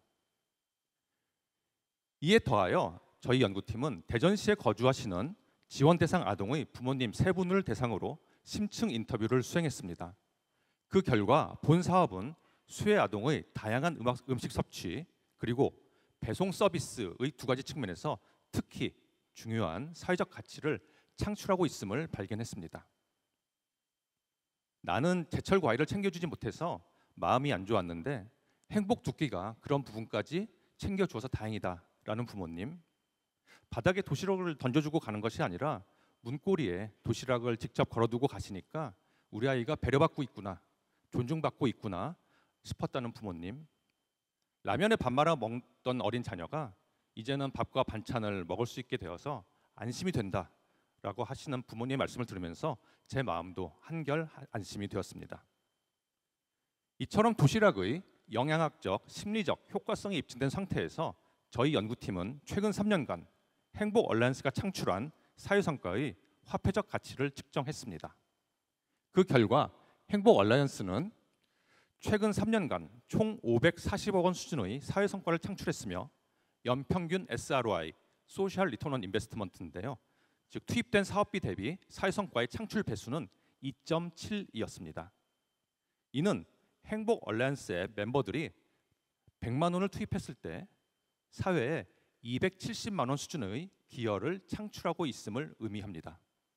이에 더하여 저희 연구팀은 대전시에 거주하시는 지원 대상 아동의 부모님 3분을 대상으로 심층 인터뷰를 수행했습니다. 그 결과 본 사업은 수혜 아동의 다양한 음식 섭취 그리고 배송 서비스의 2가지 측면에서 특히 중요한 사회적 가치를 창출하고 있음을 발견했습니다. 나는 제철 과일을 챙겨주지 못해서 마음이 안 좋았는데 행복 두 끼가 그런 부분까지 챙겨주어서 다행이다 라는 부모님, 바닥에 도시락을 던져주고 가는 것이 아니라 문고리에 도시락을 직접 걸어두고 가시니까 우리 아이가 배려받고 있구나, 존중받고 있구나 싶었다는 부모님, 라면에 밥 말아 먹던 어린 자녀가 이제는 밥과 반찬을 먹을 수 있게 되어서 안심이 된다라고 하시는 부모님의 말씀을 들으면서 제 마음도 한결 안심이 되었습니다. 이처럼 도시락의 영양학적, 심리적 효과성이 입증된 상태에서 저희 연구팀은 최근 3년간 행복 얼라이언스가 창출한 사회성과의 화폐적 가치를 측정했습니다. 그 결과 행복 얼라이언스는 최근 3년간 총 540억 원 수준의 사회성과를 창출했으며 연평균 SROI, 소셜 리턴 온 인베스트먼트인데요. 즉 투입된 사업비 대비 사회성과의 창출 배수는 2.7이었습니다. 이는 행복 얼라이언스의 멤버들이 100만 원을 투입했을 때 사회에 270만 원 수준의 기여를 창출하고 있음을 의미합니다.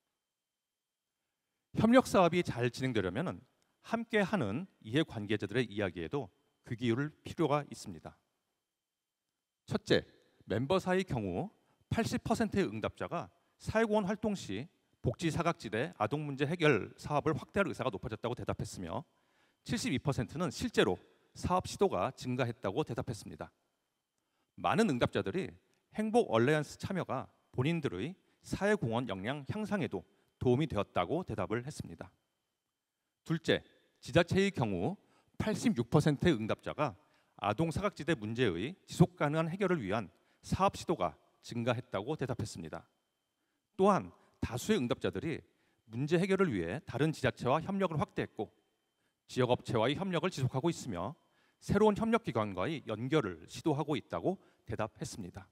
협력 사업이 잘 진행되려면 함께하는 이해관계자들의 이야기에도 귀 기울일 필요가 있습니다. 첫째, 멤버 사이의 경우 80%의 응답자가 사회공헌 활동 시 복지 사각지대 아동 문제 해결 사업을 확대할 의사가 높아졌다고 대답했으며 72%는 실제로 사업 시도가 증가했다고 대답했습니다. 많은 응답자들이 행복 얼라이언스 참여가 본인들의 사회공헌 역량 향상에도 도움이 되었다고 대답을 했습니다. 둘째, 지자체의 경우 86%의 응답자가 아동 사각지대 문제의 지속 가능한 해결을 위한 사업 시도가 증가했다고 대답했습니다. 또한 다수의 응답자들이 문제 해결을 위해 다른 지자체와 협력을 확대했고 지역 업체와의 협력을 지속하고 있으며 새로운 협력기관과의 연결을 시도하고 있다고 대답했습니다.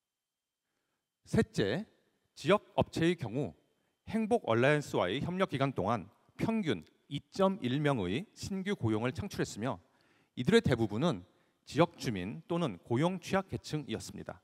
셋째, 지역 업체의 경우 행복 얼라이언스와의 협력 기간 동안 평균 2.1명의 신규 고용을 창출했으며 이들의 대부분은 지역 주민 또는 고용 취약 계층이었습니다.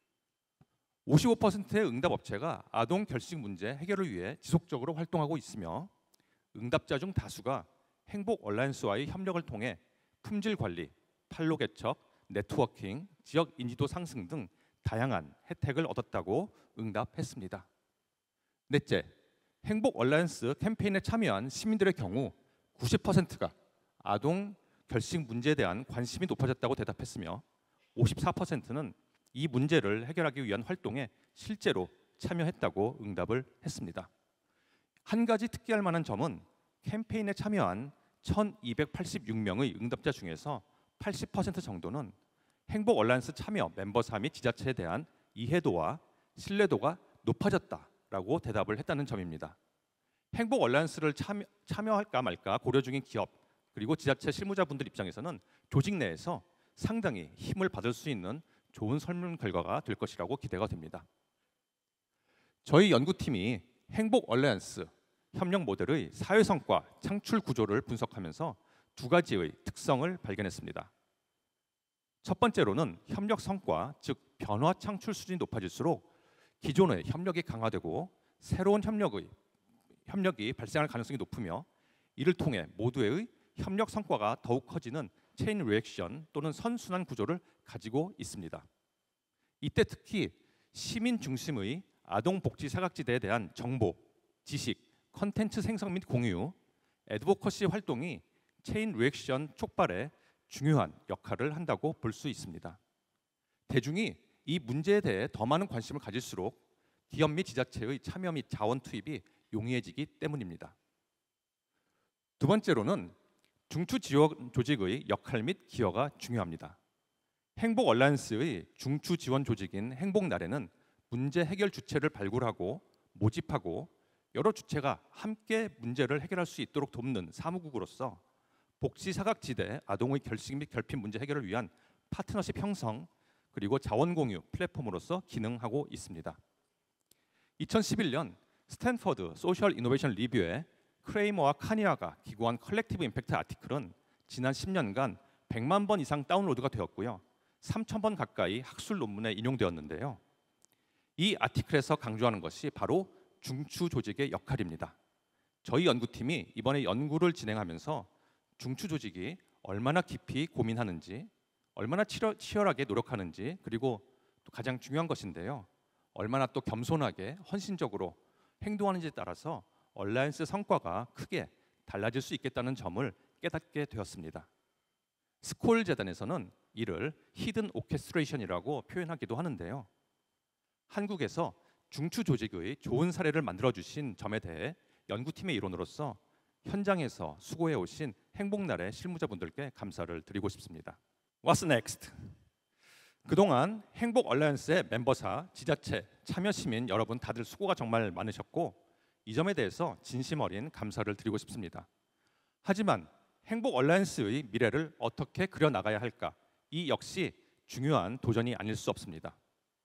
55%의 응답 업체가 아동 결식 문제 해결을 위해 지속적으로 활동하고 있으며 응답자 중 다수가 행복 얼라이언스와의 협력을 통해 품질 관리, 판로 개척, 네트워킹, 지역 인지도 상승 등 다양한 혜택을 얻었다고 응답했습니다. 넷째, 행복 얼라이언스 캠페인에 참여한 시민들의 경우 90%가 아동 결식 문제에 대한 관심이 높아졌다고 대답했으며 54%는 이 문제를 해결하기 위한 활동에 실제로 참여했다고 응답을 했습니다. 한 가지 특기할 만한 점은 캠페인에 참여한 1286명의 응답자 중에서 80% 정도는 행복 얼라이언스 참여 멤버사 및 지자체에 대한 이해도와 신뢰도가 높아졌다라고 대답을 했다는 점입니다. 행복 얼라이언스를 참여할까 말까 고려 중인 기업 그리고 지자체 실무자분들 입장에서는 조직 내에서 상당히 힘을 받을 수 있는 좋은 설문 결과가 될 것이라고 기대가 됩니다. 저희 연구팀이 행복 얼라이언스 협력 모델의 사회성과 창출 구조를 분석하면서 두 가지의 특성을 발견했습니다. 첫 번째로는 협력 성과, 즉 변화 창출 수준이 높아질수록 기존의 협력이 강화되고 새로운 협력이 발생할 가능성이 높으며 이를 통해 모두의 협력 성과가 더욱 커지는 체인 리액션 또는 선순환 구조를 가지고 있습니다. 이때 특히 시민 중심의 아동 복지 사각지대에 대한 정보, 지식, 컨텐츠 생성 및 공유, 애드보커시 활동이 체인 리액션 촉발에 중요한 역할을 한다고 볼 수 있습니다. 대중이 이 문제에 대해 더 많은 관심을 가질수록 기업 및 지자체의 참여 및 자원 투입이 용이해지기 때문입니다. 두 번째로는 중추 지원 조직의 역할 및 기여가 중요합니다. 행복 얼라이언스의 중추 지원 조직인 행복나래는 문제 해결 주체를 발굴하고 모집하고 여러 주체가 함께 문제를 해결할 수 있도록 돕는 사무국으로서 복지 사각지대 아동의 결식 및 결핍 문제 해결을 위한 파트너십 형성 그리고 자원 공유 플랫폼으로서 기능하고 있습니다. 2011년 스탠퍼드 소셜 이노베이션 리뷰에 크레이머와 카니아가 기고한 컬렉티브 임팩트 아티클은 지난 10년간 100만 번 이상 다운로드가 되었고요. 3,000번 가까이 학술 논문에 인용되었는데요. 이 아티클에서 강조하는 것이 바로 중추 조직의 역할입니다. 저희 연구팀이 이번에 연구를 진행하면서 중추 조직이 얼마나 깊이 고민하는지, 얼마나 치열하게 노력하는지, 그리고 또 가장 중요한 것인데요. 얼마나 또 겸손하게 헌신적으로 행동하는지에 따라서 얼라이언스 성과가 크게 달라질 수 있겠다는 점을 깨닫게 되었습니다. 스콜 재단에서는 이를 히든 오케스트레이션이라고 표현하기도 하는데요. 한국에서 중추 조직의 좋은 사례를 만들어주신 점에 대해 연구팀의 일원으로서 현장에서 수고해 오신 행복나래 실무자분들께 감사를 드리고 싶습니다. What's next? 그동안 행복 얼라이언스의 멤버사, 지자체, 참여 시민 여러분 다들 수고가 정말 많으셨고 이 점에 대해서 진심 어린 감사를 드리고 싶습니다. 하지만 행복 얼라이언스의 미래를 어떻게 그려나가야 할까? 이 역시 중요한 도전이 아닐 수 없습니다.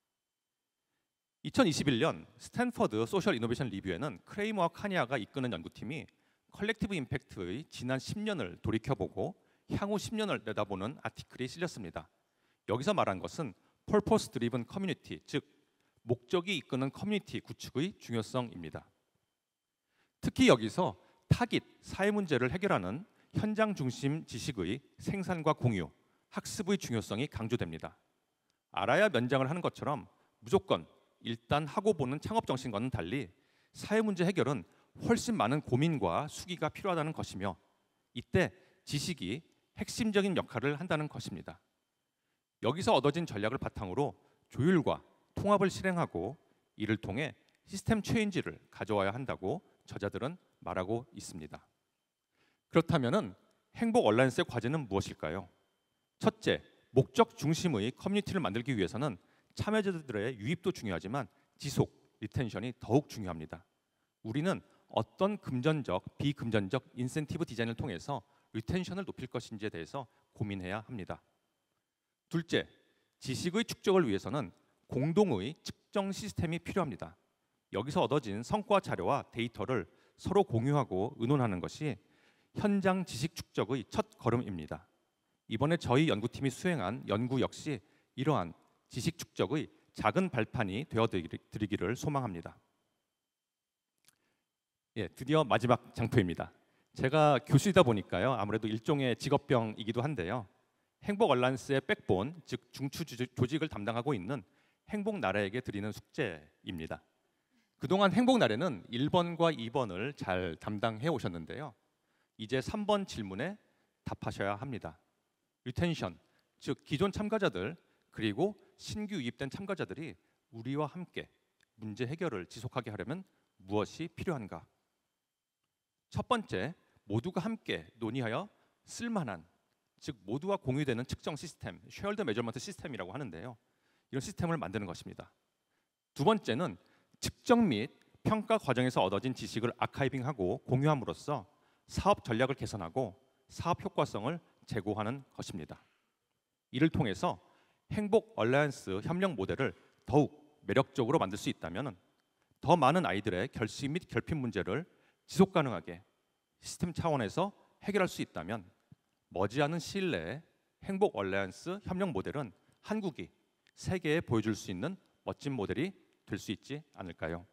2021년 스탠퍼드 소셜 이노베이션 리뷰에는 크레이머와 카니아가 이끄는 연구팀이 컬렉티브 임팩트의 지난 10년을 돌이켜보고 향후 10년을 내다보는 아티클이 실렸습니다. 여기서 말한 것은 Purpose Driven Community, 즉 목적이 이끄는 커뮤니티 구축의 중요성입니다. 특히 여기서 타깃, 사회 문제를 해결하는 현장 중심 지식의 생산과 공유, 학습의 중요성이 강조됩니다. 알아야 면장을 하는 것처럼 무조건 일단 하고 보는 창업 정신과는 달리 사회 문제 해결은 훨씬 많은 고민과 수기가 필요하다는 것이며 이때 지식이 핵심적인 역할을 한다는 것입니다. 여기서 얻어진 전략을 바탕으로 조율과 통합을 실행하고 이를 통해 시스템 체인지를 가져와야 한다고 저자들은 말하고 있습니다. 그렇다면 행복 얼라이언스의 과제는 무엇일까요? 첫째, 목적 중심의 커뮤니티를 만들기 위해서는 참여자들의 유입도 중요하지만 지속, 리텐션이 더욱 중요합니다. 우리는 어떤 금전적, 비금전적 인센티브 디자인을 통해서 리텐션을 높일 것인지에 대해서 고민해야 합니다. 둘째, 지식의 축적을 위해서는 공동의 측정 시스템이 필요합니다. 여기서 얻어진 성과 자료와 데이터를 서로 공유하고 의논하는 것이 현장 지식 축적의 첫 걸음입니다. 이번에 저희 연구팀이 수행한 연구 역시 이러한 지식 축적의 작은 발판이 되어드리기를 소망합니다. 예, 드디어 마지막 장표입니다. 제가 교수이다 보니까요, 아무래도 일종의 직업병이기도 한데요. 행복 얼라이언스의 백본, 즉 중추 조직을 담당하고 있는 행복나래에게 드리는 숙제입니다. 그동안 행복나래는 1번과 2번을 잘 담당해 오셨는데요. 이제 3번 질문에 답하셔야 합니다. 리텐션, 즉 기존 참가자들 그리고 신규 유입된 참가자들이 우리와 함께 문제 해결을 지속하게 하려면 무엇이 필요한가? 첫 번째, 모두가 함께 논의하여 쓸만한, 즉 모두와 공유되는 측정 시스템, 쉐어드 메저먼트 시스템이라고 하는데요. 이런 시스템을 만드는 것입니다. 두 번째는 측정 및 평가 과정에서 얻어진 지식을 아카이빙하고 공유함으로써 사업 전략을 개선하고 사업 효과성을 제고하는 것입니다. 이를 통해서 행복 얼라이언스 협력 모델을 더욱 매력적으로 만들 수 있다면 더 많은 아이들의 결식 및 결핍 문제를 지속 가능하게 시스템 차원에서 해결할 수 있다면 머지않은 시일 내에 행복 얼라이언스 협력 모델은 한국이 세계에 보여줄 수 있는 멋진 모델이 될 수 있지 않을까요?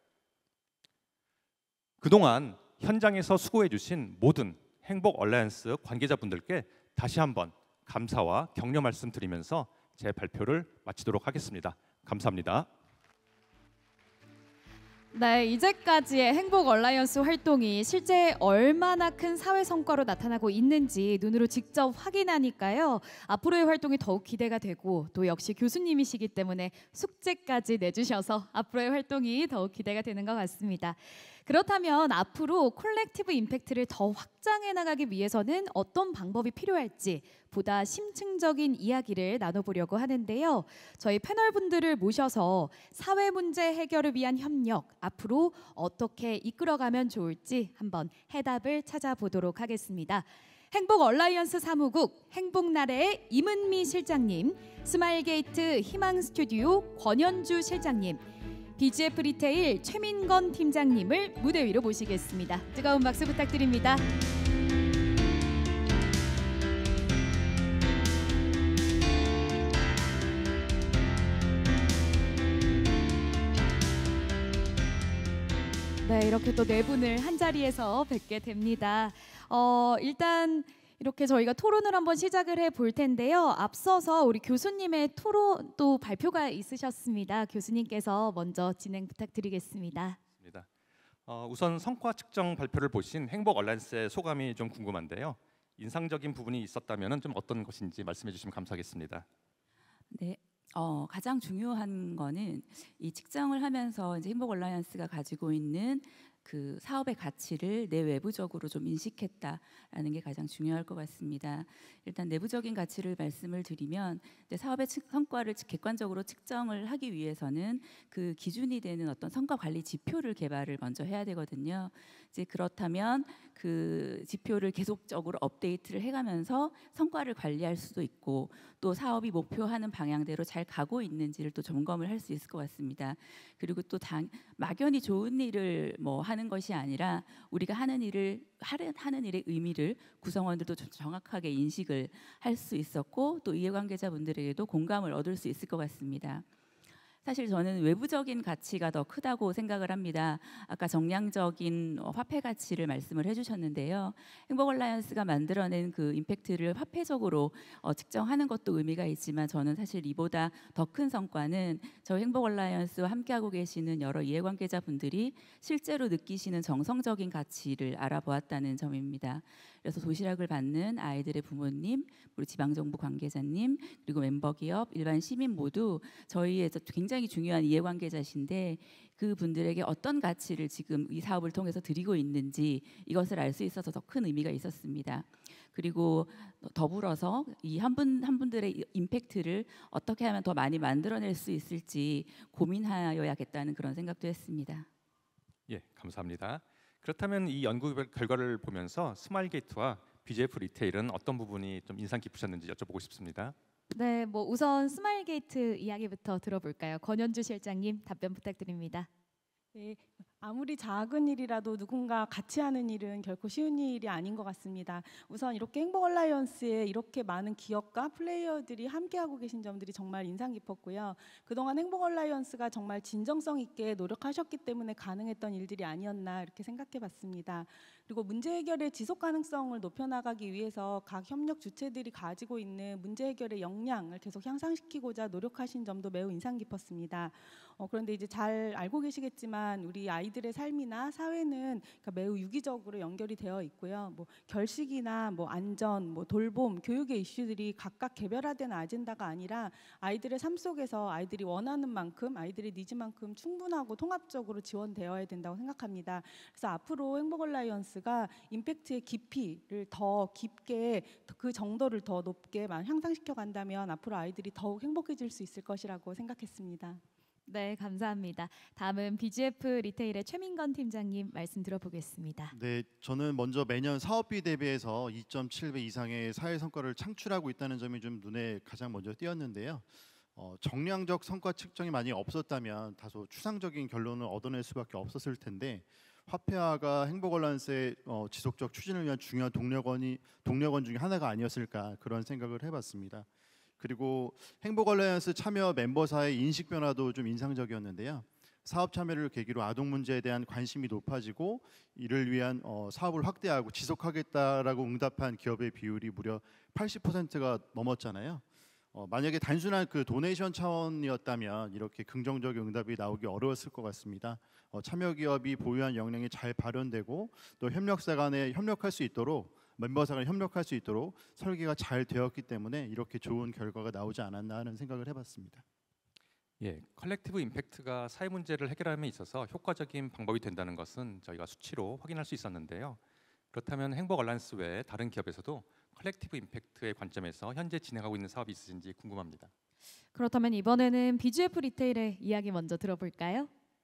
그동안 현장에서 수고해 주신 모든 행복 얼라이언스 관계자분들께 다시 한번 감사와 격려 말씀드리면서 제 발표를 마치도록 하겠습니다. 감사합니다. 네, 이제까지의 행복 얼라이언스 활동이 실제 얼마나 큰 사회 성과로 나타나고 있는지 눈으로 직접 확인하니까요. 앞으로의 활동이 더욱 기대가 되고 또 역시 교수님이시기 때문에 숙제까지 내주셔서 앞으로의 활동이 더욱 기대가 되는 것 같습니다. 그렇다면 앞으로 콜렉티브 임팩트를 더 확장해 나가기 위해서는 어떤 방법이 필요할지 보다 심층적인 이야기를 나눠보려고 하는데요. 저희 패널분들을 모셔서 사회 문제 해결을 위한 협력 앞으로 어떻게 이끌어가면 좋을지 한번 해답을 찾아보도록 하겠습니다. 행복 얼라이언스 사무국 행복나래의 임은미 실장님, 스마일게이트 희망 스튜디오 권현주 실장님, BGF 리테일 최민건 팀장님을 무대 위로 모시겠습니다. 뜨거운 박수 부탁드립니다. 네, 이렇게 또 네 분을 한 자리에서 뵙게 됩니다. 일단 이렇게 저희가 토론을 한번 시작을 해볼 텐데요. 앞서서 우리 교수님의 토론 또 발표가 있으셨습니다. 교수님께서 먼저 진행 부탁드리겠습니다. 우선 성과 측정 발표를 보신 행복 얼라이언스의 소감이 좀 궁금한데요. 인상적인 부분이 있었다면 좀 어떤 것인지 말씀해 주시면 감사하겠습니다. 네. 가장 중요한 거는 이 측정을 하면서 이제 행복 얼라이언스가 가지고 있는 그 사업의 가치를 내외부적으로 좀 인식했다라는 게 가장 중요할 것 같습니다. 일단 내부적인 가치를 말씀을 드리면 이제 사업의 성과를 객관적으로 측정을 하기 위해서는 그 기준이 되는 어떤 성과 관리 지표를 개발을 먼저 해야 되거든요. 이제 그렇다면 그 지표를 계속적으로 업데이트를 해가면서 성과를 관리할 수도 있고 또 사업이 목표하는 방향대로 잘 가고 있는지를 또 점검을 할 수 있을 것 같습니다. 그리고 또 막연히 좋은 일을 뭐 하는 것이 아니라 우리가 하는 일의 의미를 구성원들도 정확하게 인식을 할 수 있었고 또 이해관계자분들에게도 공감을 얻을 수 있을 것 같습니다. 사실 저는 외부적인 가치가 더 크다고 생각을 합니다. 아까 정량적인 화폐 가치를 말씀을 해주셨는데요. 행복 얼라이언스가 만들어낸 그 임팩트를 화폐적으로 측정하는 것도 의미가 있지만 저는 사실 이보다 더 큰 성과는 저희 행복 얼라이언스와 함께하고 계시는 여러 이해관계자분들이 실제로 느끼시는 정성적인 가치를 알아보았다는 점입니다. 그래서 도시락을 받는 아이들의 부모님, 우리 지방정부 관계자님, 그리고 멤버기업, 일반 시민 모두 저희에서 굉장히 중요한 이해관계자신데 그분들에게 어떤 가치를 지금 이 사업을 통해서 드리고 있는지 이것을 알 수 있어서 더 큰 의미가 있었습니다. 그리고 더불어서 이 한 분들의 임팩트를 어떻게 하면 더 많이 만들어낼 수 있을지 고민하여야겠다는 그런 생각도 했습니다. 예, 감사합니다. 그렇다면 이 연구 결과를 보면서 스마일게이트와 BGF 리테일은 어떤 부분이 좀 인상 깊으셨는지 여쭤보고 싶습니다. 네, 뭐 우선 스마일게이트 이야기부터 들어볼까요? 권현주 실장님 답변 부탁드립니다. 네, 아무리 작은 일이라도 누군가 같이 하는 일은 결코 쉬운 일이 아닌 것 같습니다. 우선 이렇게 행복 얼라이언스에 이렇게 많은 기업과 플레이어들이 함께하고 계신 점들이 정말 인상 깊었고요. 그동안 행복 얼라이언스가 정말 진정성 있게 노력하셨기 때문에 가능했던 일들이 아니었나 이렇게 생각해 봤습니다. 그리고 문제 해결의 지속 가능성을 높여나가기 위해서 각 협력 주체들이 가지고 있는 문제 해결의 역량을 계속 향상시키고자 노력하신 점도 매우 인상 깊었습니다. 그런데 이제 잘 알고 계시겠지만 우리 아이들의 삶이나 사회는 그러니까 매우 유기적으로 연결이 되어 있고요. 뭐 결식이나 뭐 안전, 뭐 돌봄, 교육의 이슈들이 각각 개별화된 아젠다가 아니라 아이들의 삶 속에서 아이들이 원하는 만큼, 아이들의 니즈만큼 충분하고 통합적으로 지원되어야 된다고 생각합니다. 그래서 앞으로 행복 얼라이언스가 임팩트의 깊이를 더 깊게 그 정도를 더 높게 향상시켜 간다면 앞으로 아이들이 더욱 행복해질 수 있을 것이라고 생각했습니다. 네, 감사합니다. 다음은 BGF 리테일의 최민건 팀장님 말씀 들어보겠습니다. 네, 저는 먼저 매년 사업비 대비해서 2.7배 이상의 사회 성과를 창출하고 있다는 점이 좀 눈에 가장 먼저 띄었는데요. 정량적 성과 측정이 많이 없었다면 다소 추상적인 결론을 얻어낼 수밖에 없었을 텐데 화폐화가 행복 얼라이언스의 지속적 추진을 위한 중요한 동력원 중에 하나가 아니었을까 그런 생각을 해봤습니다. 그리고 행복 얼라이언스 참여 멤버사의 인식 변화도 좀 인상적이었는데요. 사업 참여를 계기로 아동 문제에 대한 관심이 높아지고 이를 위한 사업을 확대하고 지속하겠다라고 응답한 기업의 비율이 무려 80%가 넘었잖아요. 만약에 단순한 그 도네이션 차원이었다면 이렇게 긍정적인 응답이 나오기 어려웠을 것 같습니다. 참여 기업이 보유한 역량이 잘 발현되고 또 협력사 간에 협력할 수 있도록 멤버사 간에 협력할 수 있도록 설계가 잘 되었기 때문에 이렇게 좋은 결과가 나오지 않았나 하는 생각을 해봤습니다. 예, 컬렉티브 임팩트가 사회 문제를 해결함에 있어서 효과적인 방법이 된다는 것은 저희가 수치로 확인할 수 있었는데요. 그렇다면 행복 얼라이언스 외에 다른 기업에서도 컬렉티브 임팩트의 관점에서 현재 진행하고 있는 사업이 있으신지 궁금합니다. 그렇다면 이번에는 BGF 리테일의 이야기 먼저 들어볼까요?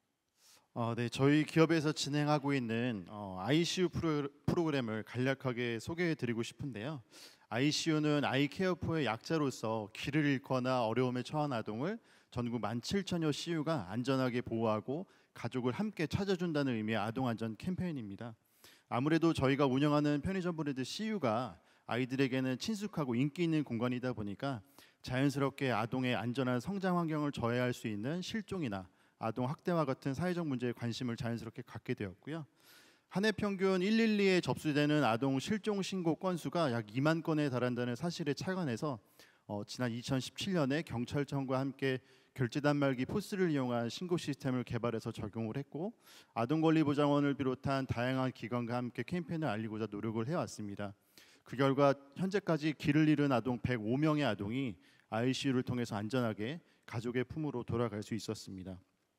네, 저희 기업에서 진행하고 있는 ICU 프로그램을 간략하게 소개해드리고 싶은데요. ICU는 아이케어포의 약자로서 길을 잃거나 어려움에 처한 아동을 전국 17,000여 CU가 안전하게 보호하고 가족을 함께 찾아준다는 의미의 아동 안전 캠페인입니다. 아무래도 저희가 운영하는 편의점 브랜드 CU가 아이들에게는 친숙하고 인기 있는 공간이다 보니까 자연스럽게 아동의 안전한 성장 환경을 저해할 수 있는 실종이나 아동 학대와 같은 사회적 문제에 관심을 자연스럽게 갖게 되었고요. 한 해 평균 112에 접수되는 아동 실종 신고 건수가 약 2만 건에 달한다는 사실에 착안해서 지난 2017년에 경찰청과 함께 결제 단말기 포스를 이용한 신고 시스템을 개발해서 적용을 했고 아동권리보장원을 비롯한 다양한 기관과 함께 캠페인을 알리고자 노력을 해왔습니다. 그 결과 현재까지 길을 잃은 아동 105명의 아동이 ICU를 통해서 안전하게 가족의 품으로 돌아갈 수 있었습니다.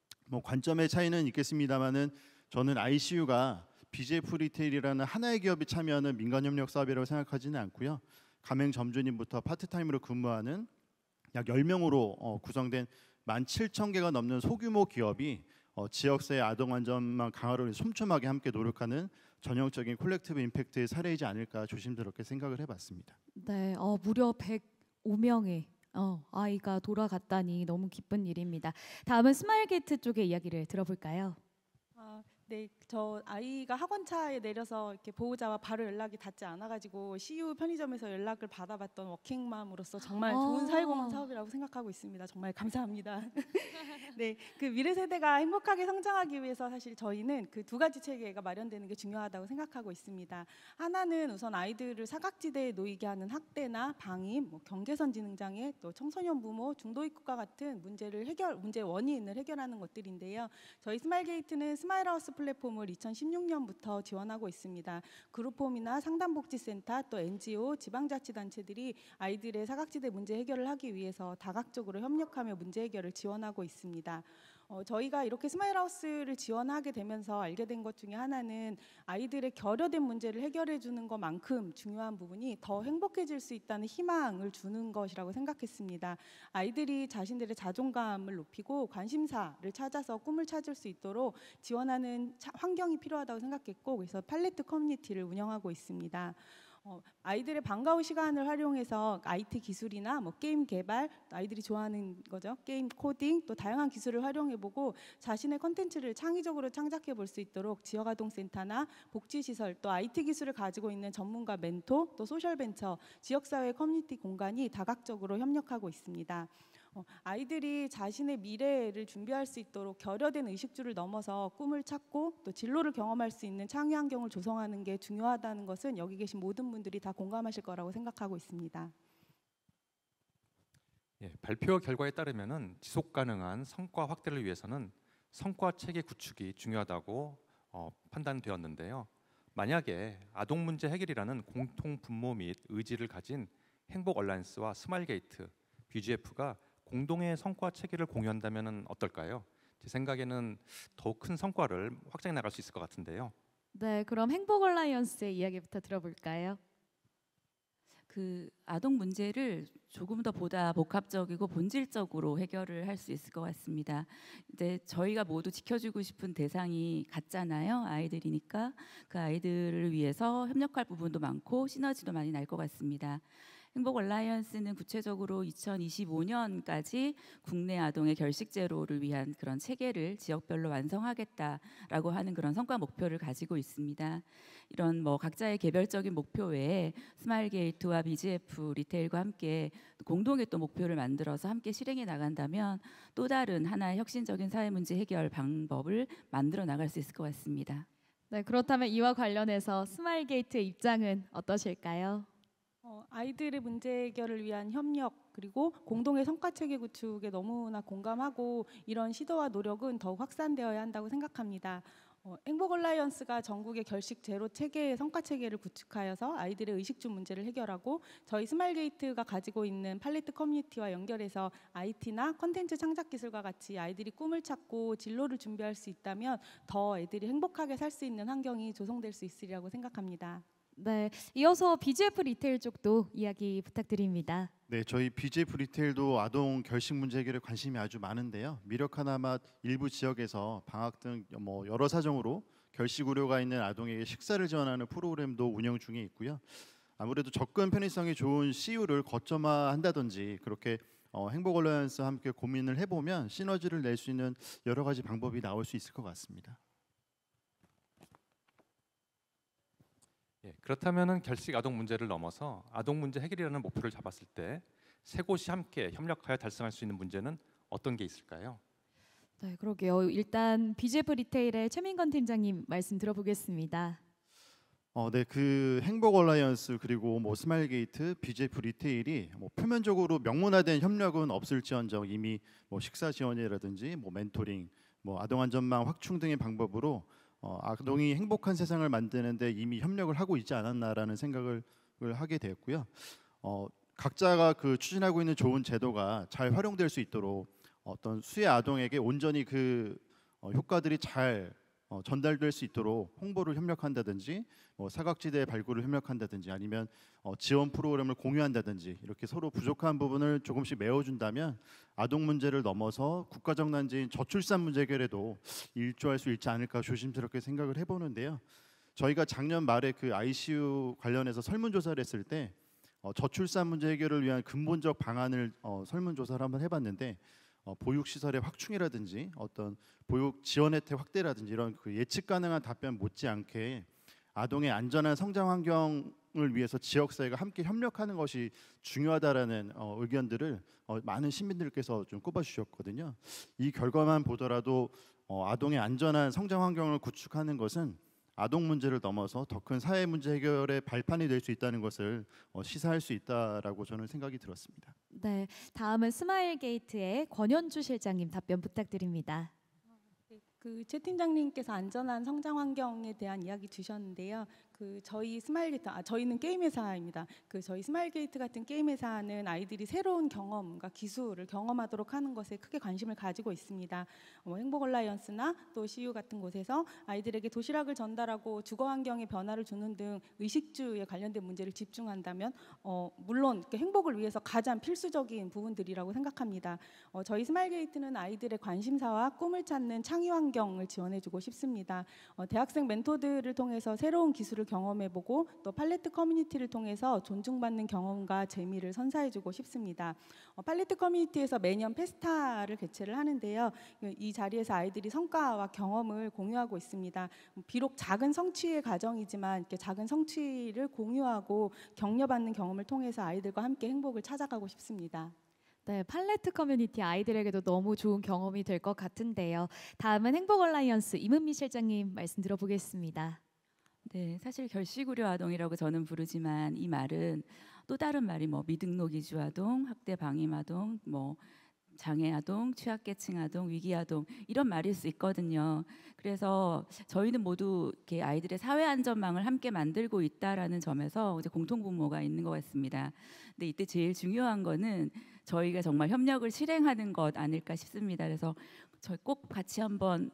관점의 차이는 있겠습니다만은 저는 ICU가 BGF 리테일이라는 하나의 기업이 참여하는 민간협력 사업이라고 생각하지는 않고요. 가맹점주님부터 파트타임으로 근무하는 약 10명으로 구성된 17,000개가 넘는 소규모 기업이 지역사회 아동 안전망 강화를 촘촘하게 함께 노력하는 전형적인 콜렉티브 임팩트의 사례이지 않을까 조심스럽게 생각을 해봤습니다. 네, 무려 105명의 아이가 돌아갔다니 너무 기쁜 일입니다. 다음은 스마일게이트 쪽의 이야기를 들어볼까요? 네, 저 아이가 학원차에 내려서 이렇게 보호자와 바로 연락이 닿지 않아가지고 CU 편의점에서 연락을 받아봤던 워킹맘으로서 정말 좋은 사회공헌 사업이라고 생각하고 있습니다. 정말 감사합니다. 네, 그 미래 세대가 행복하게 성장하기 위해서 사실 저희는 그 두 가지 체계가 마련되는 게 중요하다고 생각하고 있습니다. 하나는 우선 아이들을 사각지대에 놓이게 하는 학대나 방임, 경계선 지능 장애, 또 청소년 부모, 중도 입국과 같은 문제 원인을 해결하는 것들인데요. 저희 스마일게이트는 스마일하우스 플랫폼을 2016년부터 지원하고 있습니다. 그룹홈이나 상담복지센터 또 NGO, 지방자치단체들이 아이들의 사각지대 문제 해결을 하기 위해서 다각적으로 협력하며 문제 해결을 지원하고 있습니다. 저희가 이렇게 스마일하우스를 지원하게 되면서 알게 된 것 중에 하나는 아이들의 결여된 문제를 해결해 주는 것만큼 중요한 부분이 더 행복해질 수 있다는 희망을 주는 것이라고 생각했습니다. 아이들이 자신들의 자존감을 높이고 관심사를 찾아서 꿈을 찾을 수 있도록 지원하는 환경이 필요하다고 생각했고 그래서 팔레트 커뮤니티를 운영하고 있습니다. 아이들의 방과후 시간을 활용해서 IT 기술이나 게임 개발, 아이들이 좋아하는 거죠. 게임 코딩, 또 다양한 기술을 활용해보고 자신의 컨텐츠를 창의적으로 창작해 볼 수 있도록 지역아동센터나 복지시설, 또 IT 기술을 가지고 있는 전문가 멘토, 또 소셜벤처, 지역사회 커뮤니티 공간이 다각적으로 협력하고 있습니다. 아이들이 자신의 미래를 준비할 수 있도록 결여된 의식주를 넘어서 꿈을 찾고 또 진로를 경험할 수 있는 창의 환경을 조성하는 게 중요하다는 것은 여기 계신 모든 분들이 다 공감하실 거라고 생각하고 있습니다. 예, 발표 결과에 따르면은 지속 가능한 성과 확대를 위해서는 성과 체계 구축이 중요하다고 판단되었는데요. 만약에 아동 문제 해결이라는 공통 분모 및 의지를 가진 행복 얼라이언스와 스마일게이트, BGF가 공동의 성과 체계를 공유한다면 어떨까요? 제 생각에는 더욱 큰 성과를 확장해 나갈 수 있을 것 같은데요. 네, 그럼 행복 얼라이언스의 이야기부터 들어볼까요? 그 아동 문제를 조금 더 보다 복합적이고 본질적으로 해결을 할 수 있을 것 같습니다. 이제 저희가 모두 지켜주고 싶은 대상이 같잖아요. 아이들이니까 그 아이들을 위해서 협력할 부분도 많고 시너지도 많이 날 것 같습니다. 행복 얼라이언스는 구체적으로 2025년까지 국내 아동의 결식 제로를 위한 그런 체계를 지역별로 완성하겠다라고 하는 그런 성과 목표를 가지고 있습니다. 이런 각자의 개별적인 목표 외에 스마일게이트와 BGF 리테일과 함께 공동의 또 목표를 만들어서 함께 실행해 나간다면 또 다른 하나의 혁신적인 사회 문제 해결 방법을 만들어 나갈 수 있을 것 같습니다. 네, 그렇다면 이와 관련해서 스마일게이트의 입장은 어떠실까요? 아이들의 문제 해결을 위한 협력 그리고 공동의 성과 체계 구축에 너무나 공감하고 이런 시도와 노력은 더욱 확산되어야 한다고 생각합니다. 행복 얼라이언스가 전국의 결식 제로 체계의 성과 체계를 구축하여서 아이들의 의식주 문제를 해결하고 저희 스마일게이트가 가지고 있는 팔레트 커뮤니티와 연결해서 IT나 컨텐츠 창작 기술과 같이 아이들이 꿈을 찾고 진로를 준비할 수 있다면 더 애들이 행복하게 살 수 있는 환경이 조성될 수 있으리라고 생각합니다. 네, 이어서 BGF 리테일 쪽도 이야기 부탁드립니다. 네, 저희 BGF 리테일도 아동 결식 문제 해결에 관심이 아주 많은데요. 미력하나맛 일부 지역에서 방학 등 여러 사정으로 결식 우려가 있는 아동에게 식사를 지원하는 프로그램도 운영 중에 있고요. 아무래도 접근 편의성이 좋은 CU를 거점화한다든지 그렇게 행복 얼라이언스와 함께 고민을 해보면 시너지를 낼 수 있는 여러 가지 방법이 나올 수 있을 것 같습니다. 그렇다면 결식 아동 문제를 넘어서 아동 문제 해결이라는 목표를 잡았을 때 세 곳이 함께 협력하여 달성할 수 있는 문제는 어떤 게 있을까요? 네, 그러게요. 일단 BGF 리테일의 최민건 팀장님 말씀 들어보겠습니다. 네, 그 행복 얼라이언스 그리고 스마일게이트, BGF 리테일이 표면적으로 명문화된 협력은 없을지언정 이미 식사 지원이라든지 멘토링, 아동 안전망 확충 등의 방법으로 아동이 행복한 세상을 만드는데 이미 협력을 하고 있지 않았나라는 생각을 하게 되었고요. 각자가 추진하고 있는 좋은 제도가 잘 활용될 수 있도록 어떤 수혜 아동에게 온전히 그 효과들이 잘 전달될 수 있도록 홍보를 협력한다든지 사각지대 발굴을 협력한다든지 아니면 지원 프로그램을 공유한다든지 이렇게 서로 부족한 부분을 조금씩 메워준다면 아동 문제를 넘어서 국가적 난제인 저출산 문제 해결에도 일조할 수 있지 않을까 조심스럽게 생각을 해보는데요. 저희가 작년 말에 그 ICU 관련해서 설문조사를 했을 때 저출산 문제 해결을 위한 근본적 방안을 설문조사를 한번 해봤는데 보육시설의 확충이라든지 어떤 보육 지원 혜택 확대라든지 이런 예측 가능한 답변 못지않게 아동의 안전한 성장 환경을 위해서 지역사회가 함께 협력하는 것이 중요하다라는 의견들을 많은 시민들께서 좀 꼽아주셨거든요. 이 결과만 보더라도 아동의 안전한 성장 환경을 구축하는 것은 아동 문제를 넘어서 더 큰 사회 문제 해결의 발판이 될 수 있다는 것을 시사할 수 있다라고 저는 생각이 들었습니다. 네, 다음은 스마일게이트의 권현주 실장님 답변 부탁드립니다. 최 팀장님께서 안전한 성장 환경에 대한 이야기 주셨는데요. 저희 스마일게이트, 저희는 게임 회사입니다. 저희 스마일게이트 같은 게임 회사는 아이들이 새로운 경험과 기술을 경험하도록 하는 것에 크게 관심을 가지고 있습니다. 행복 얼라이언스나 또 CU 같은 곳에서 아이들에게 도시락을 전달하고 주거 환경의 변화를 주는 등 의식주에 관련된 문제를 집중한다면 물론 행복을 위해서 가장 필수적인 부분들이라고 생각합니다. 저희 스마일게이트는 아이들의 관심사와 꿈을 찾는 창의 환경을 지원해주고 싶습니다. 대학생 멘토들을 통해서 새로운 기술을 경험해보고 또 팔레트 커뮤니티를 통해서 존중받는 경험과 재미를 선사해주고 싶습니다. 팔레트 커뮤니티에서 매년 페스타를 개최를 하는데요. 이 자리에서 아이들이 성과와 경험을 공유하고 있습니다. 비록 작은 성취의 과정이지만 이렇게 작은 성취를 공유하고 격려받는 경험을 통해서 아이들과 함께 행복을 찾아가고 싶습니다. 네, 팔레트 커뮤니티 아이들에게도 너무 좋은 경험이 될 것 같은데요. 다음은 행복 얼라이언스 임은미 실장님 말씀 들어보겠습니다. 네, 사실 결식 우려 아동이라고 저는 부르지만 이 말은 또 다른 말이 미등록 이주 아동, 학대 방임 아동, 장애 아동, 취약계층 아동, 위기 아동 이런 말일 수 있거든요. 그래서 저희는 모두 이렇게 아이들의 사회 안전망을 함께 만들고 있다라는 점에서 이제 공통 분모가 있는 것 같습니다. 근데 이때 제일 중요한 거는 저희가 정말 협력을 실행하는 것 아닐까 싶습니다. 그래서 저희 꼭 같이 한번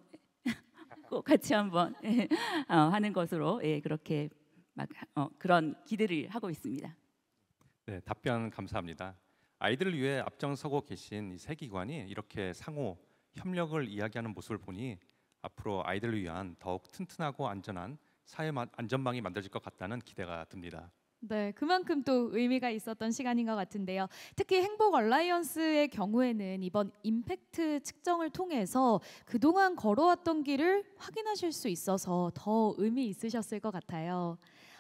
하는 것으로 그렇게 그런 기대를 하고 있습니다. 네, 답변 감사합니다. 아이들을 위해 앞장서고 계신 이 세 기관이 이렇게 상호 협력을 이야기하는 모습을 보니 앞으로 아이들을 위한 더욱 튼튼하고 안전한 사회 안전망이 만들어질 것 같다는 기대가 듭니다. 네, 그만큼 또 의미가 있었던 시간인 것 같은데요. 특히 행복 얼라이언스의 경우에는 이번 임팩트 측정을 통해서 그동안 걸어왔던 길을 확인하실 수 있어서 더 의미 있으셨을 것 같아요.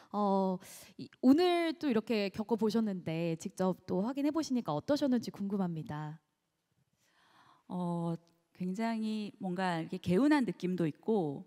오늘 또 이렇게 겪어보셨는데 직접 또 확인해 보시니까 어떠셨는지 궁금합니다. 굉장히 뭔가 이렇게 개운한 느낌도 있고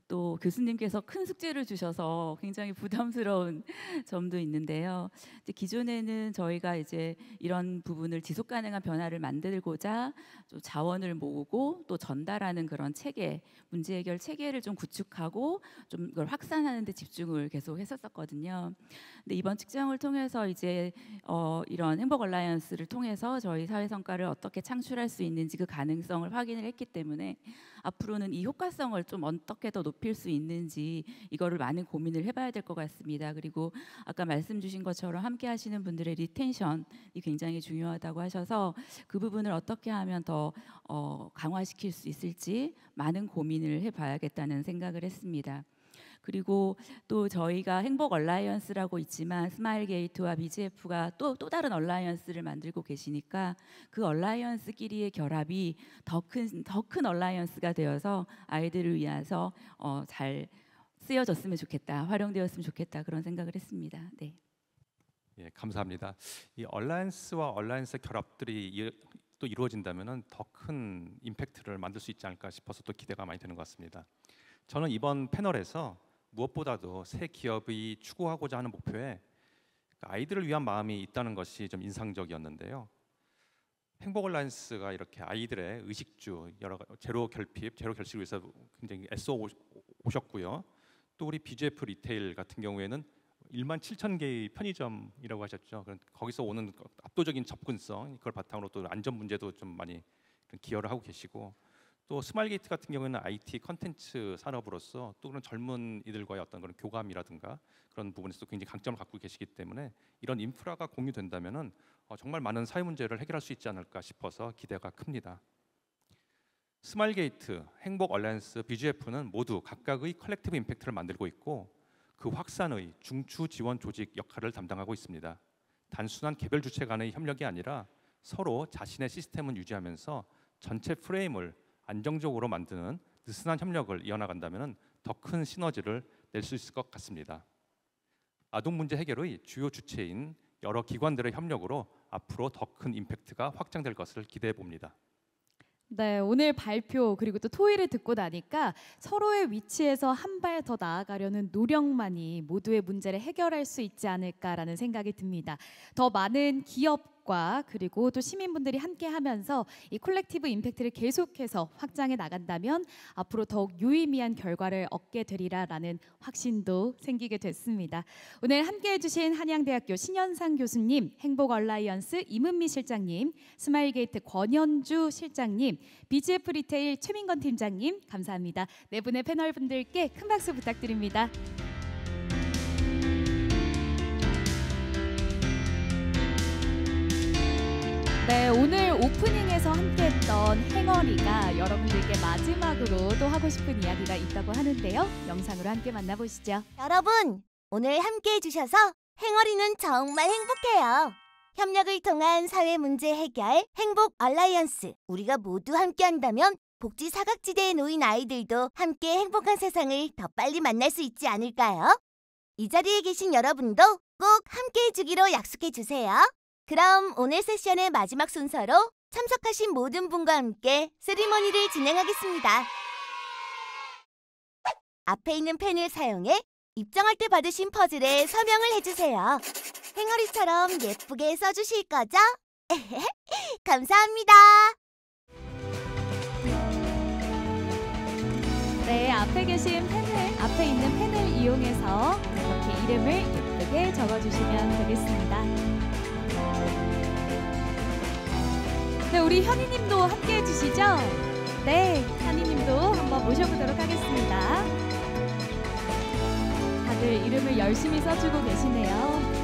또 교수님께서 큰 숙제를 주셔서 굉장히 부담스러운 점도 있는데요. 이제 기존에는 저희가 이제 이런 부분을 지속 가능한 변화를 만들고자 좀 자원을 모으고 또 전달하는 그런 체계, 문제 해결 체계를 좀 구축하고 좀 이걸 확산하는 데 집중을 계속 했었거든요. 근데 이번 측정을 통해서 이제 이런 행복 얼라이언스를 통해서 저희 사회 성과를 어떻게 창출할 수 있는지 그 가능성을 확인을 했기 때문에 앞으로는 이 효과성을 좀 어떻게 더 높일 수 있는지 이거를 많은 고민을 해봐야 될 것 같습니다. 그리고 아까 말씀 주신 것처럼 함께 하시는 분들의 리텐션이 굉장히 중요하다고 하셔서 그 부분을 어떻게 하면 더 강화시킬 수 있을지 많은 고민을 해봐야겠다는 생각을 했습니다. 그리고 또 저희가 행복 얼라이언스라고 있지만 스마일 게이트와 BGF가 또 다른 얼라이언스를 만들고 계시니까 그 얼라이언스끼리의 결합이 더 큰 얼라이언스가 되어서 아이들을 위해서 잘 쓰여졌으면 좋겠다, 활용되었으면 좋겠다 그런 생각을 했습니다. 네. 예, 감사합니다. 이 얼라이언스와 얼라이언스 결합들이 또 이루어진다면은 더 큰 임팩트를 만들 수 있지 않을까 싶어서 또 기대가 많이 되는 것 같습니다. 저는 이번 패널에서 무엇보다도 새 기업이 추구하고자 하는 목표에 아이들을 위한 마음이 있다는 것이 좀 인상적이었는데요. 행복 얼라이언스가 이렇게 아이들의 의식주, 여러 제로 결핍, 제로 결식을 위해서 굉장히 애써 오셨고요. 또 우리 BGF 리테일 같은 경우에는 17,000개의 편의점이라고 하셨죠. 거기서 오는 압도적인 접근성, 그걸 바탕으로 또 안전 문제도 좀 많이 기여를 하고 계시고, 또 스마일게이트 같은 경우에는 IT 컨텐츠 산업으로서 또 그런 젊은 이들과의 어떤 그런 교감이라든가 그런 부분에서 굉장히 강점을 갖고 계시기 때문에 이런 인프라가 공유된다면은 정말 많은 사회 문제를 해결할 수 있지 않을까 싶어서 기대가 큽니다. 스마일게이트, 행복 얼라이언스, BGF는 모두 각각의 컬렉티브 임팩트를 만들고 있고 그 확산의 중추 지원 조직 역할을 담당하고 있습니다. 단순한 개별 주체 간의 협력이 아니라 서로 자신의 시스템을 유지하면서 전체 프레임을 안정적으로 만드는 느슨한 협력을 이어나간다면 더 큰 시너지를 낼 수 있을 것 같습니다. 아동 문제 해결의 주요 주체인 여러 기관들의 협력으로 앞으로 더 큰 임팩트가 확장될 것을 기대해 봅니다. 네, 오늘 발표 그리고 또 토의를 듣고 나니까 서로의 위치에서 한 발 더 나아가려는 노력만이 모두의 문제를 해결할 수 있지 않을까라는 생각이 듭니다. 더 많은 기업과 그리고 또 시민분들이 함께하면서 이 콜렉티브 임팩트를 계속해서 확장해 나간다면 앞으로 더욱 유의미한 결과를 얻게 되리라라는 확신도 생기게 됐습니다. 오늘 함께해 주신 한양대학교 신현상 교수님, 행복 얼라이언스 임은미 실장님, 스마일게이트 권현주 실장님, BGF 리테일 최민건 팀장님 감사합니다. 네 분의 패널 분들께 큰 박수 부탁드립니다. 네, 오늘 오프닝에서 함께했던 행어리가 여러분들께 마지막으로 또 하고 싶은 이야기가 있다고 하는데요. 영상으로 함께 만나보시죠. 여러분, 오늘 함께 해주셔서 행어리는 정말 행복해요. 협력을 통한 사회 문제 해결, 행복 얼라이언스. 우리가 모두 함께한다면 복지 사각지대에 놓인 아이들도 함께 행복한 세상을 더 빨리 만날 수 있지 않을까요? 이 자리에 계신 여러분도 꼭 함께 해주기로 약속해주세요. 그럼 오늘 세션의 마지막 순서로 참석하신 모든 분과 함께 세리머니를 진행하겠습니다. 앞에 있는 펜을 사용해 입장할 때 받으신 퍼즐에 서명을 해주세요. 행어리처럼 예쁘게 써주실 거죠? 감사합니다. 네, 앞에 있는 펜을 이용해서 이렇게 이름을 예쁘게 적어주시면 되겠습니다. 네, 우리 현희님도 함께 해주시죠? 네, 현희님도 한번 모셔보도록 하겠습니다. 다들 이름을 열심히 써주고 계시네요.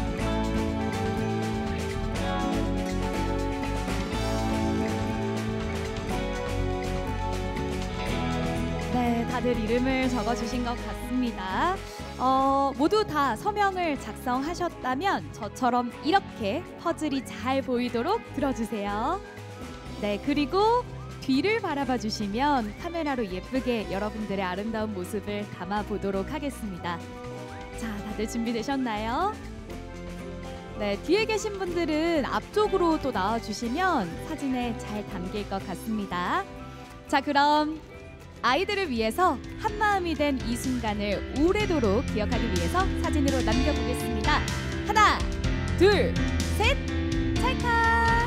네, 다들 이름을 적어주신 것 같습니다. 모두 다 서명을 작성하셨다면 저처럼 이렇게 퍼즐이 잘 보이도록 들어주세요. 네, 그리고 뒤를 바라봐 주시면 카메라로 예쁘게 여러분들의 아름다운 모습을 담아보도록 하겠습니다. 자, 다들 준비되셨나요? 네, 뒤에 계신 분들은 앞쪽으로 또 나와주시면 사진에 잘 담길 것 같습니다. 자, 그럼 아이들을 위해서 한마음이 된 이 순간을 오래도록 기억하기 위해서 사진으로 남겨보겠습니다. 하나, 둘, 셋, 찰칵.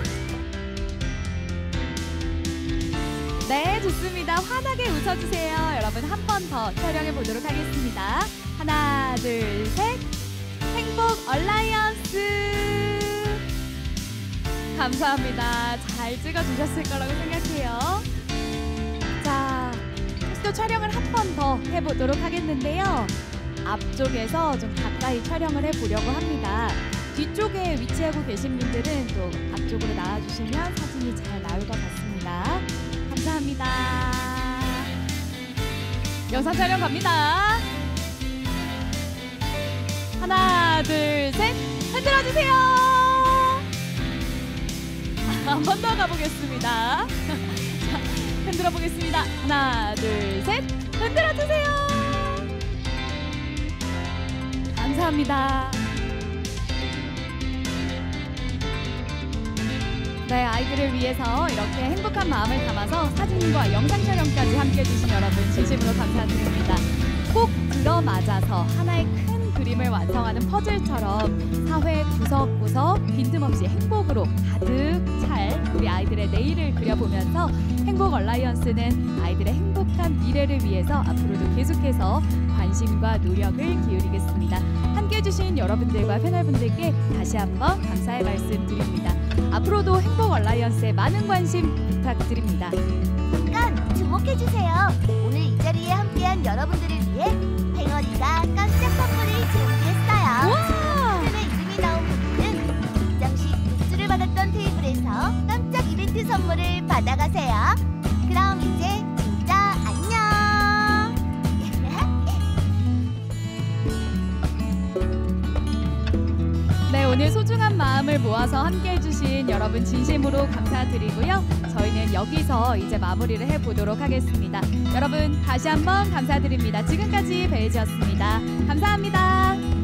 네, 좋습니다. 환하게 웃어주세요. 여러분 한 번 더 촬영해 보도록 하겠습니다. 하나, 둘, 셋. 행복 얼라이언스. 감사합니다. 잘 찍어주셨을 거라고 생각해요. 자, 또 촬영을 한 번 더 해보도록 하겠는데요. 앞쪽에서 좀 가까이 촬영을 해보려고 합니다. 뒤쪽에 위치하고 계신 분들은 또 앞쪽으로 나와주시면 사진이 잘 나올 것 같습니다. 감사합니다. 영상 촬영 갑니다. 하나, 둘, 셋. 흔들어주세요. 한 번 더 가보겠습니다. 흔들어 보겠습니다. 하나, 둘, 셋. 흔들어 주세요. 감사합니다. 네, 아이들을 위해서 이렇게 행복한 마음을 담아서 사진과 영상 촬영까지 함께 해주신 여러분 진심으로 감사드립니다. 꼭 들어맞아서 하나의 큰 그림을 완성하는 퍼즐처럼 사회 구석구석 빈틈없이 행복으로 가득 찰 우리 아이들의 내일을 그려보면서 행복 얼라이언스는 아이들의 행복한 미래를 위해서 앞으로도 계속해서 관심과 노력을 기울이겠습니다. 함께해 주신 여러분들과 패널분들께 다시 한번 감사의 말씀 드립니다. 앞으로도 행복 얼라이언스에 많은 관심 부탁드립니다. 잠깐 주목해주세요. 오늘 이 자리에 함께한 여러분들을 위해 팽어리가 깜짝 선물을 준비했어요. 팬의 이름이 나온 부분은 입장식 굿즈를 받았던 테이블에서 깜짝 이벤트 선물을 받아가세요. 그럼 이제 진짜 안녕. 네, 오늘 소중한 마음을 모아서 함께해 주신 여러분 진심으로 감사드리고요. 저희는 여기서 이제 마무리를 해보도록 하겠습니다. 여러분 다시 한번 감사드립니다. 지금까지 베이지였습니다. 감사합니다.